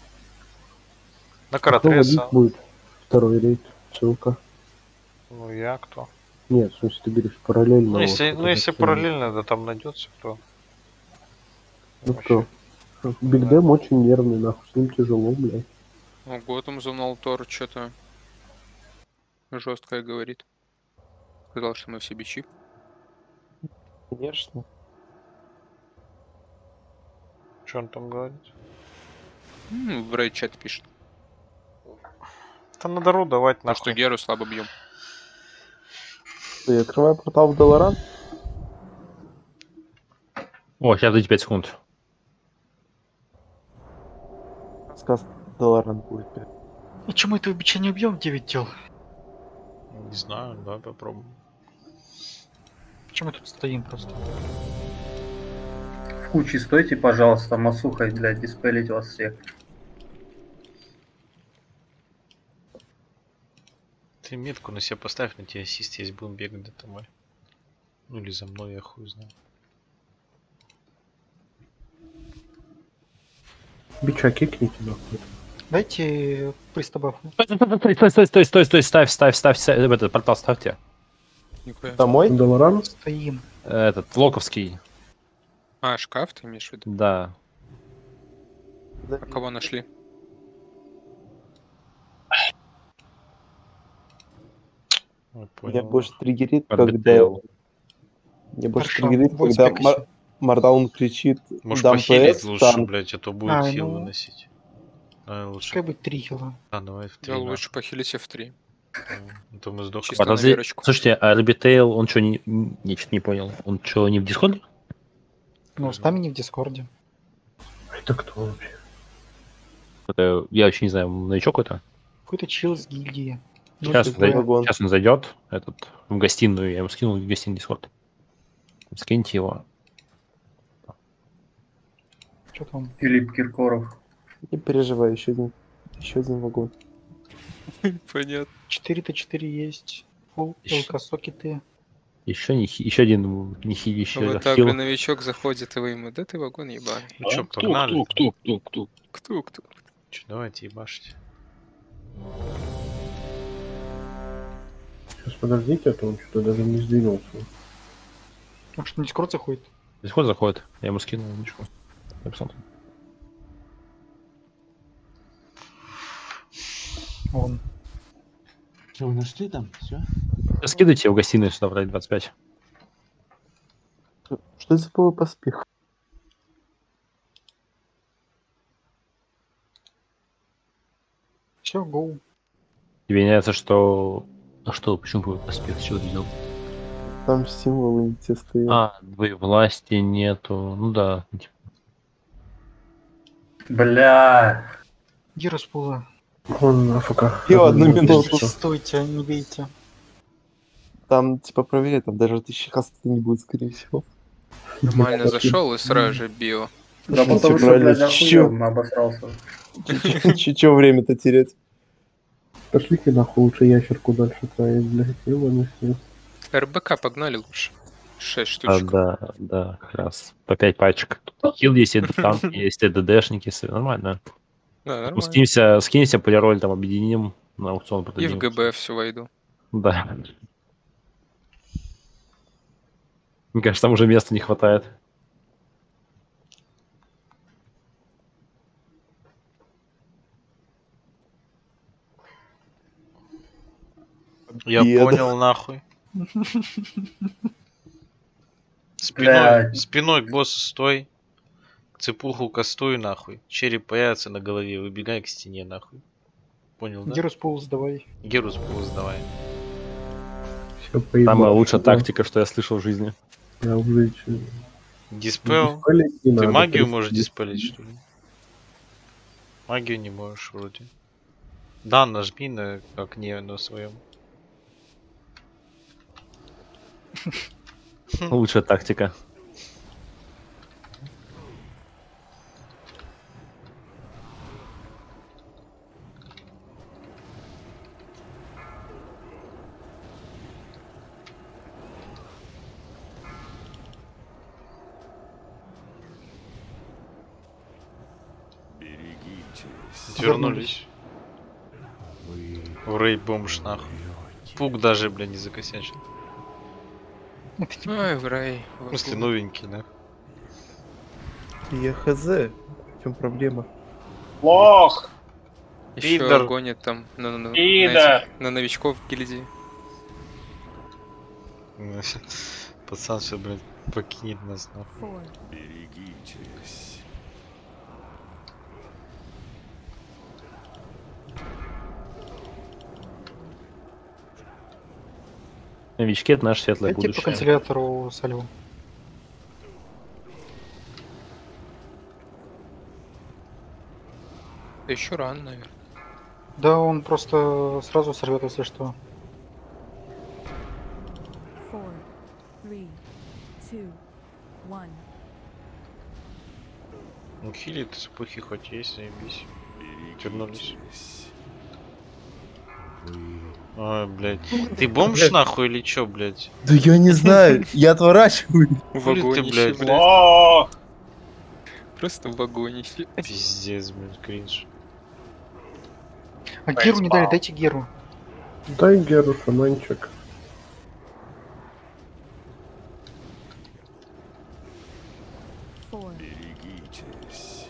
На Кто водить Каратреса. будет второй рейд ЦЛК? Ну я кто? Нет, в смысле, ты говоришь параллельно. Ну если, вот, ну, если это параллельно, да там найдется кто. Ну кто? Биг Дэм очень нервный, нахуй, с ним тяжело, блядь. Ну, Готэм зунул Тор что-то жесткое говорит. Сказал, что мы все бичи. Конечно. Что он там говорит? В рейд чат пишет. Там надо ру давать на что Геру слабо бьем. Я открываю портал в Долоран. О, сейчас дайте 5 секунд. Сказ Долоран будет. И чему этого бича не убьем 9 дел? Не знаю, давай попробуем. Почему мы тут стоим просто? В куче стойте, пожалуйста, масухой, блядь, диспелить вас всех. Ты метку на себя поставь, на тебя ассист есть, будем бегать до тобой. Ну или за мной, я хуй знаю. Бича кикните нахуй. Дайте пристабафу. Стой, ставь, этот портал ставьте. Домой? Долоран? Стоим. Этот, локовский. А, шкаф ты имеешь в виду? Да. А кого нашли? Меня больше триггерит, Подбитейл. Мне больше Хорошо, триггерит, вот когда спекаси. Мардаун кричит. Может «Дам похилить ПС, лучше, танк». блять, а то будет хил ну, выносить. Давай лучше. Пускай будет 3 хила. А, давай в 3. Да, лучше похилить F3. А то мы сдохнем. Чисто на верочку. Слушайте, а Ребитейл, он что, я что-то не понял. Он что, не в Дискорде? Ну, с нами не в Дискорде. Это кто вообще? Это, я вообще не знаю, новичок какой-то. Какой-то чил с гильдии. Ну, Сейчас, типа, сейчас он зайдет в гостиную, я ему скинул в гостиный Дискорд. Скиньте его. Что там? Филипп Киркоров. Не переживай, еще один вагон. Понятно. 4Т4 есть. Фул, сокеты. Еще один еще Вот так новичок заходит, и вы ему, да ты вагон ебаный. Ну чё, погнали. Кто? Чё, давайте ебашьте. Сейчас подождите, а то он что-то даже не сдвинулся. А что, на Дискорд заходит? Дискорд заходит, я ему скинул, ничего. Написал. Он. Что, вы нашли там? Все? Скидывайте в гостиную сюда в районе 25. Что это за поспех? Все, гоу. Тебе не нравится, что... А что, почему вы поспех? Чего ты делал? Там символы не те стоят. А, власти нету. Ну да. Бля. Гера с пула. Он АФК. И одну минуту. Стойте, не бейте. Там, типа, проверяй, там даже 1000 хастов не будет, скорее всего. Нормально зашел и сразу же био. Да потому что, блядь, охуенно обосрался. Чё время-то терять? Пошлите нахуй лучше ящерку дальше троить, блядь, ебаный свет. РБК погнали лучше. 6 штучек. Да, как раз. По 5 пачек. Хил есть, и танк есть, и ДДшники, нормально. Да, нормально. Скинемся, полироль там объединим, на аукцион И продадим. в ГБ все войду. Да. Мне кажется, там уже места не хватает. Я понял, нахуй. Спиной к боссу стой. Цепуху кастуй, нахуй. Череп появится на голове, выбегай к стене, нахуй. Понял, да? Герус пул сдавай. Герус пул сдавай. Самая лучшая тактика, что я слышал в жизни. Я уже... Диспел? Ты магию можешь диспелить, что ли? Магию не можешь, вроде. Да, нажми на окне на своем. Лучшая тактика. Вернулись. В рейд бомж, нахуй. Пук даже, бля, не закосячил. Ой, в рай. В смысле, новенький, нахуй. Я хз. В чем проблема? Лох! Еще Пидор. гонит там на новичков в гильдии. Пацан все, блядь, покинет нас, нахуй. Берегитесь. Новички — это наше светлое Дайте по будущее. канцелятору сальву. Да еще рано, наверное. Да, он просто сразу сорвет, если что. 4, 3, 2, 1. Ну, хилит, спухи хоть есть, заебись. Вернулись. Ой, блядь. Ты бомж нахуй или чё, блядь? Да я не знаю, я отворачиваю. Вагонище, блядь? блядь. Просто вагонище. Пиздец, блядь, кринж. А Геру не дали, дайте Геру. Дай Геру шаманчик. Берегитесь.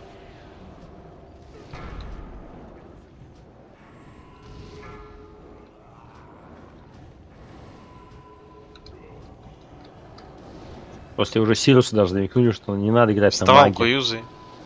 После уже Сируса даже намекнули, что не надо играть на Вставалку магии. юзай.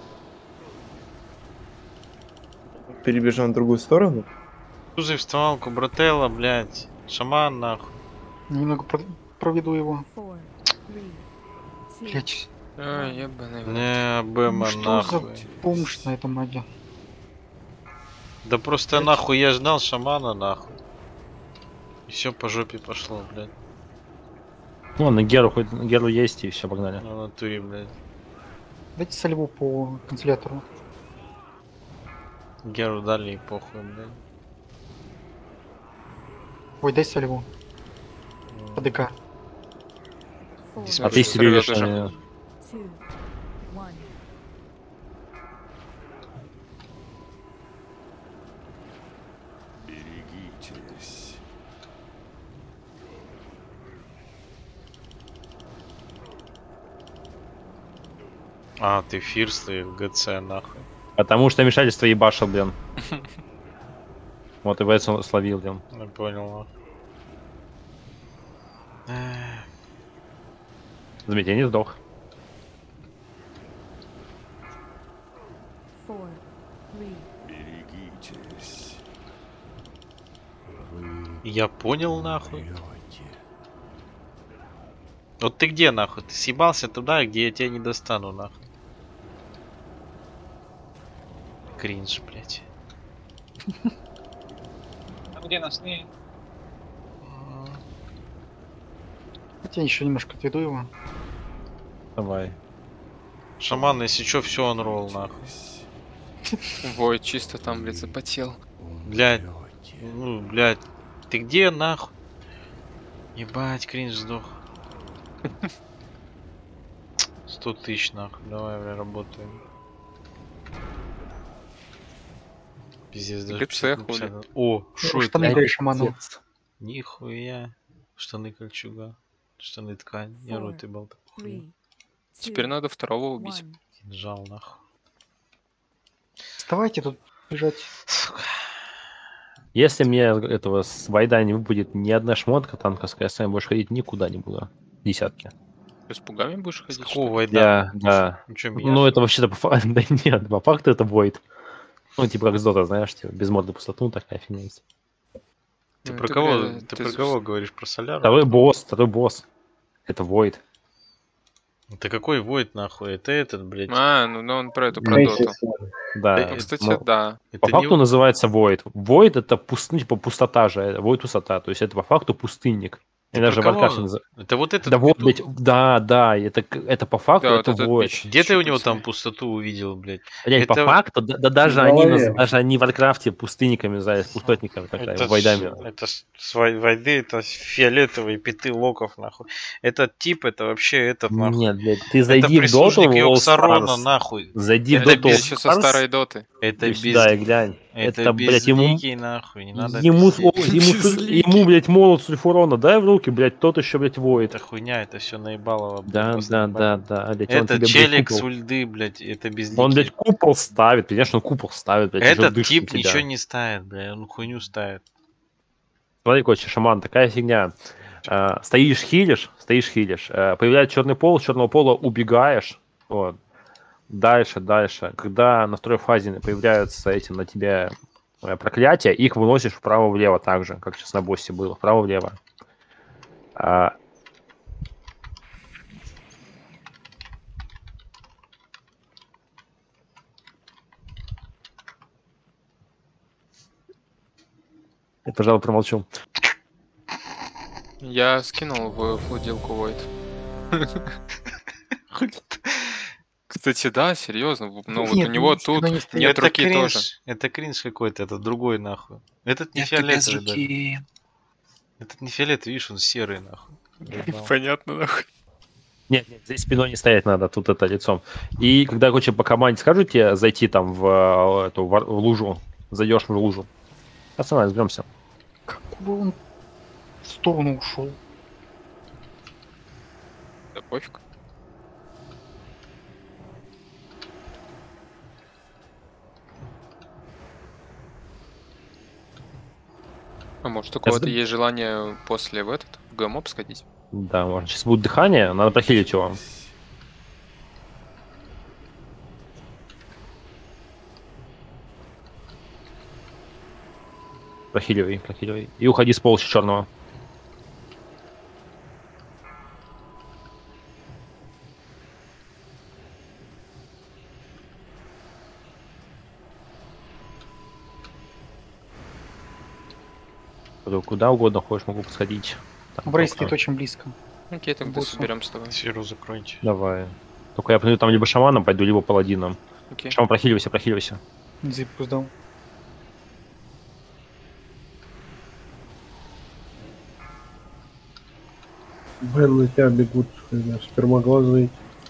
Перебежим на другую сторону. Юзай вставалку, брателла, блядь. Шаман, нахуй. Немного проведу его. 4, 3, 2, Блять. А, ебаный. Не, Бэма, Что за нахуй. бомж на этом маге? Да просто нахуй я ждал шамана, нахуй. И все по жопе пошло, блядь. Ну, на Геру хоть Геру есть, и все, погнали. Ну, натуре, блядь. Дайте сальву по канцелятору. Геру дали и похуй, блядь. Ой, дай сальву. По ДК. А ты себе видишь, 2, 1. Берегитесь. А, ты фирст и ГЦ, нахуй. Потому что вмешательство ебашил, блин. Вот и поэтому словил, блин. Не понял, нахуй. Заметь, я не сдох. 4, 3, Берегитесь. Я понял, нахуй. Вот ты где, нахуй? Ты съебался туда, где я тебя не достану, нахуй. Кринж, блядь. А где нас не? Я еще немножко отведу его. Давай. Шаман, если чё, все он ролл, нахуй. Вой, чисто там, блядь, запотел. Блядь. Ну, блядь. Ты где, нахуй? Ебать, кринж сдох. 100 тысяч, нахуй. Давай, бля, работаем. Пиздец, даже ГЦ 50 хули. написано. О, шо Штаны это? дай шаману. Нихуя. Штаны кольчуга. Штаны ткань. Я рот ебал. 3, Теперь надо второго убить. Кинжал, нахуй. Вставайте тут бежать. Если мне этого с Вайда не выпадет ни одна шмотка танковская, я с вами больше ходить никуда не буду. Десятки. Ты с пугами будешь ходить? что ли? Какого Вайда? Да. Ну, чё, Ну, это вообще-то по факту. Да нет, по факту это Void. Ну, типа как с Dota, знаешь, типа, без мода пустоту, такая фигня есть. Ты Ну, про ты, кого? бля, Ты ты про кого говоришь? Про Соляру? Второй босс. Это Void. Это какой Void, нахуй? Это этот, блядь. А, ну он про эту, про доту. Да. Ну, кстати, Ну, да. По Это факту не- называется Void. Void это типа пустота же. Void пустота. То есть это по факту пустынник. И Ты даже в про кого? Warcraft называют. Это вот этот Да вот, петух? блядь, да, это по факту Да, вот это этот Void. меч. Где ты у него Щупальцами. там пустоту увидел, блядь? Блядь, по Это- факту, да даже В они, голове. даже они в Варкрафте пустынниками назывались, пустотниками, тогда, Это войдами. войды, это фиолетовые пяты локов, нахуй. Этот тип, это вообще этот, нахуй. Нет, блядь, ты Это зайди в Доту, прислужник в All Йоксарона, Stars, нахуй. зайди в Это Доту еще со старой доты. Это и сюда и глянь. Это, блядь, ему, безликий, нахуй, не надо ему, пиздеть. ему, блядь, молот сульфурона дай в руки, блядь, тот еще, блядь, воет. Это хуйня, это все наебалово. блядь, Да, просто да, наебалово. да, блядь, он Это тебе, блядь, челик с купол. ульды, блядь, это безликий. Он, блядь, купол ставит, конечно, он купол ставит, блядь, уже Этот дышит тип на тебя. ничего не ставит, блядь, он хуйню ставит. Смотри, короче, шаман, такая фигня. Стоишь, хилишь, появляется черный пол, с черного пола убегаешь, вот. Дальше. Когда на второй фазе появляются эти на тебе проклятия, их выносишь вправо-влево так же, как сейчас на боссе было, вправо-влево. Я, пожалуй, промолчу. Я скинул в флуделку Void. Кстати, да, серьезно. Ну вот у него тут нет руки тоже. Это кринж какой-то, это другой нахуй. Этот не фиолетовый даже. Этот не фиолетовый, видишь, он серый нахуй. Понятно нахуй. Нет, здесь спиной не стоять надо, тут это лицом. И когда, короче, по команде скажу тебе зайти там в лужу, зайдешь в лужу. Пацаны, разберемся. Какого он в сторону ушел? Да пофиг. А может, у кого-то есть желание после в ГМОП сходить? Да, можно. Сейчас будет дыхание, надо прохилить его. Прохиливай. И уходи с полости черного. Куда угодно хочешь, могу подсходить. Брейс стоит очень близко. Окей, тогда соберем с тобой. Сферу закройте. Давай. Только я пойду там либо шаманом пойду, либо паладином. Окей. Шаман, прохиливайся. Зипку сдал. Блин, на тебя бегут, спермоглазые.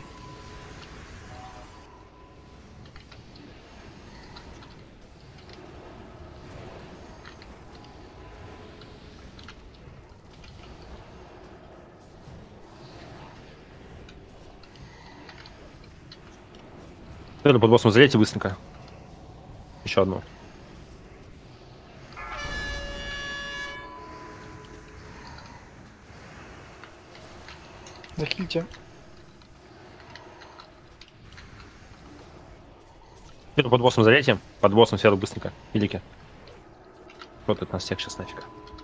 Под боссом залейте быстренько. Еще одну. Захильте. Под боссом залейте. Под боссом сяду быстренько. Велики. Вот это нас всех сейчас нафиг.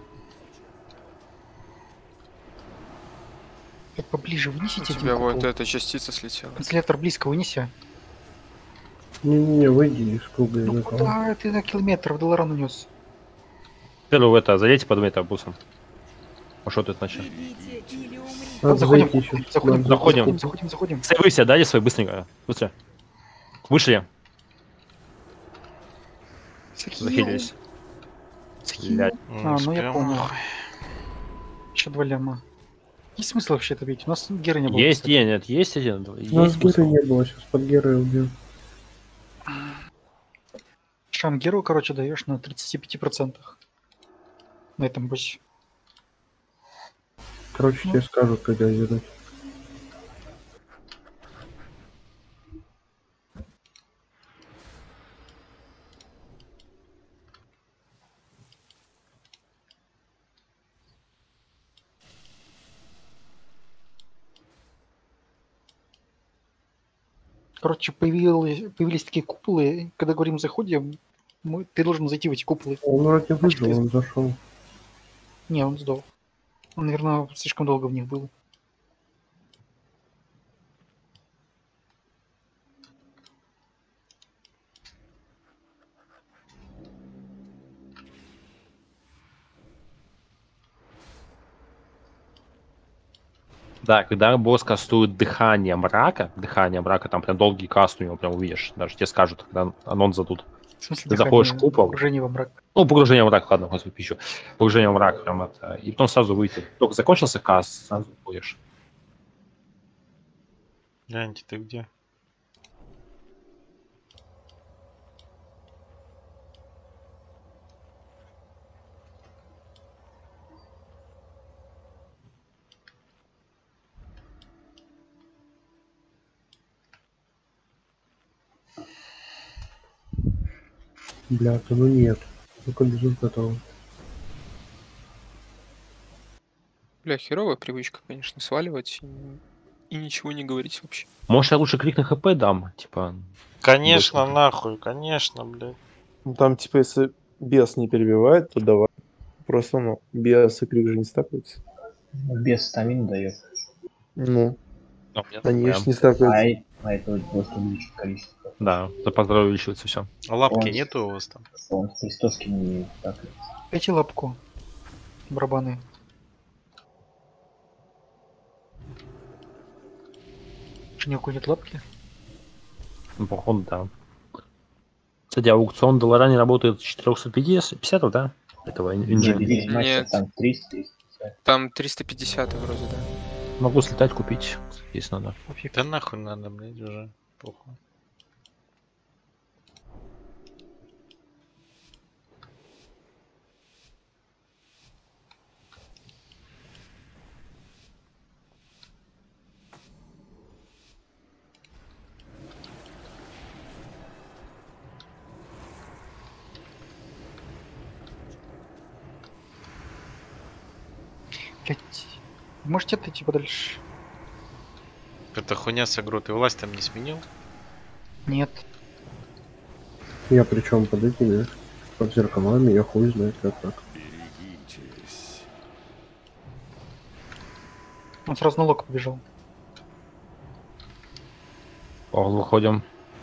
Поближе вынесите. У тебя вот эта частица слетела. Канцелятор близко вынеси. Не, выйди из круга. Ну куда ты на километр в Долоран унес? Первый в это, залейте под это боссом. А что тут начал? Заходим. Сейвы дали свои быстренько. Быстро. Вышли. Захилились. Ну я понял. Еще 2 ляма. Есть смысл вообще это бить? У нас геры не было. Есть один. У нас геры не было, сейчас под герой убьем. Шам геру, короче, даешь на 35%. На этом боссе. Короче, тебе скажут, когда зерать. Короче, появились такие куполы. Когда говорим заходим, ты должен зайти в эти куполы. Он вроде выжил, он зашел. Не, он сдох. Он, наверное, слишком долго в них был. Да, когда босс кастует дыхание мрака, там прям долгий каст у него прям увидишь. Даже тебе скажут, когда анонс задут. В смысле, ты заходишь в купол. Погружение во мрак. Ну, погружение во мрак, ладно, господи, пищу. Погружение во мрак прям это. И потом сразу выйти. Только закончился каст, сразу уходишь. Гляньте, ты где? Бля, ну нет. Только без готово. Бля, херовая привычка, конечно, сваливать и ничего не говорить вообще. Может, я лучше крик на хп дам, типа... Конечно, нахуй, конечно, блядь. Ну там, типа, если бес не перебивает, то давай. Просто, ну, бес и крик же не стакаются. Без стамин дает. Ну, А, у меня они ж прям. не стакаются. А это просто увеличит количество. Да, за поздравие увеличивается все. А лапки Он нету у вас там? Он с Христовски не так. Эти лапку. Барабаны. Что, не уходят лапки? Ну, походу, да. Кстати, аукцион доллара не работает с 450, да? Этого инжира. Нет. Там 300. Там 350 вроде, да. Могу слетать, купить, если надо. Да нахуй надо, блядь, уже. Похуй. Блять. Можете отойти подальше? Это хуйня с агро. Ты власть там не сменил? Нет. Я причем под этими, под зеркалами, я хуй знает как так. Берегитесь. Он сразу на лок побежал. Выходим.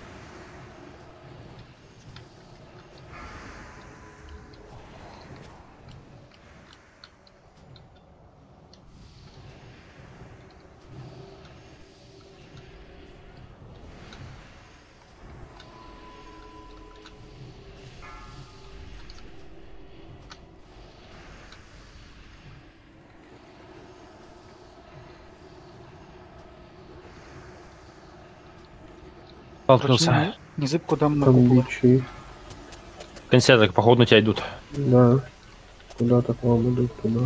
Столкнулся. Не зыбку дам на Там купола. бичи. Консервы, походу, на тебя идут. Да. Куда-то к вам идут, туда.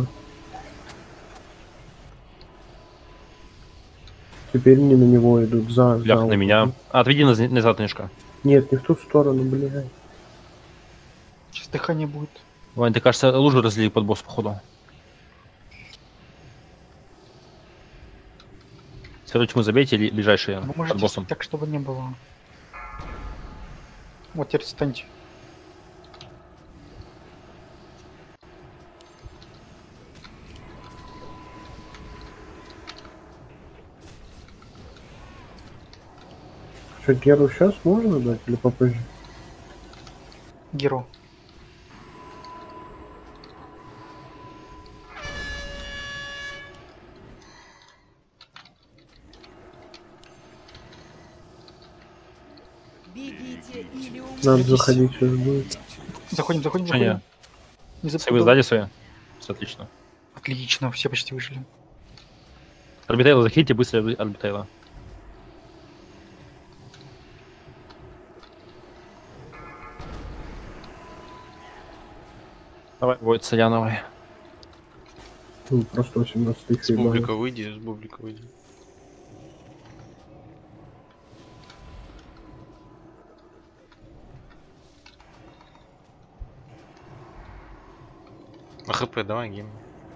Теперь не на него идут, за Бляха на меня. Отведи назад немножко. Нет, не в ту сторону, блядь. Сейчас дыхание будет. Вань, ты, кажется, лужу разлили под босс, походу. Сферу тьмы забейте ближайшие Вы под можете боссом. так, чтобы не было. Вот теперь встаньте. Что, Геру сейчас можно дать или попозже? Геро. Надо заходить, сейчас будет. Заходим. Женя, Не вы запутал. сзади свои? Все отлично. Отлично, все почти вышли. Орбитейла захильте, быстро орбитейла. Давай, Войт Саяновой. Ну, просто 18 тысяч. С бублика выйди, На хп давай гейм.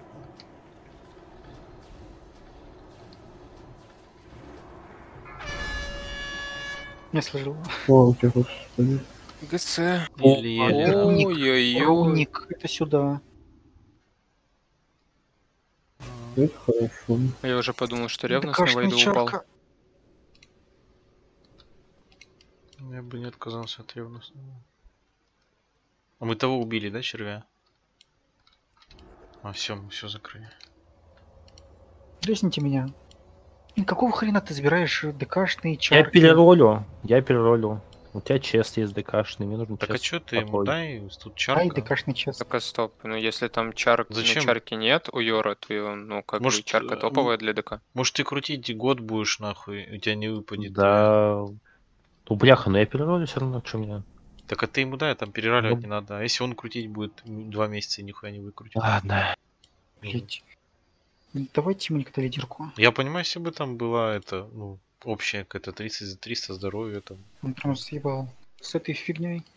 Не сложил. О, у тебя, господи. ГС. Ой-ой-ой. Ой-ой-ой. Это сюда. Это хорошо. Я уже подумал, что ревностно Кашный войду упал. чарка. Я бы не отказался от ревностного. А мы того убили, да, червя? А все, мы все закрыли. Тресните меня. И какого хрена ты забираешь ДКшные чарки? Я переролю. У тебя чест есть ДКшный, мне нужен Так а чест. чё ты ему такой. дай? Тут Ай, чарка. ДКшный чест. Так, а стоп. Ну, если там чарки нет у Йора, то, ну, как бы Может, чарка топовая для ДК. Может, ты крутить год будешь, нахуй, у тебя не выпадет. Да. Ну, бляха, но я переролю все равно, что мне. Так а ты ему дай, там перераливать Ну. не надо. А если он крутить будет 2 месяца и нихуя не выкрутит? Ладно. Блять. Давайте ему никогда лидерку. Я понимаю, если бы там была это, ну, общая какая-то 30 за 300 здоровья там. Он прям съебал. С этой фигней.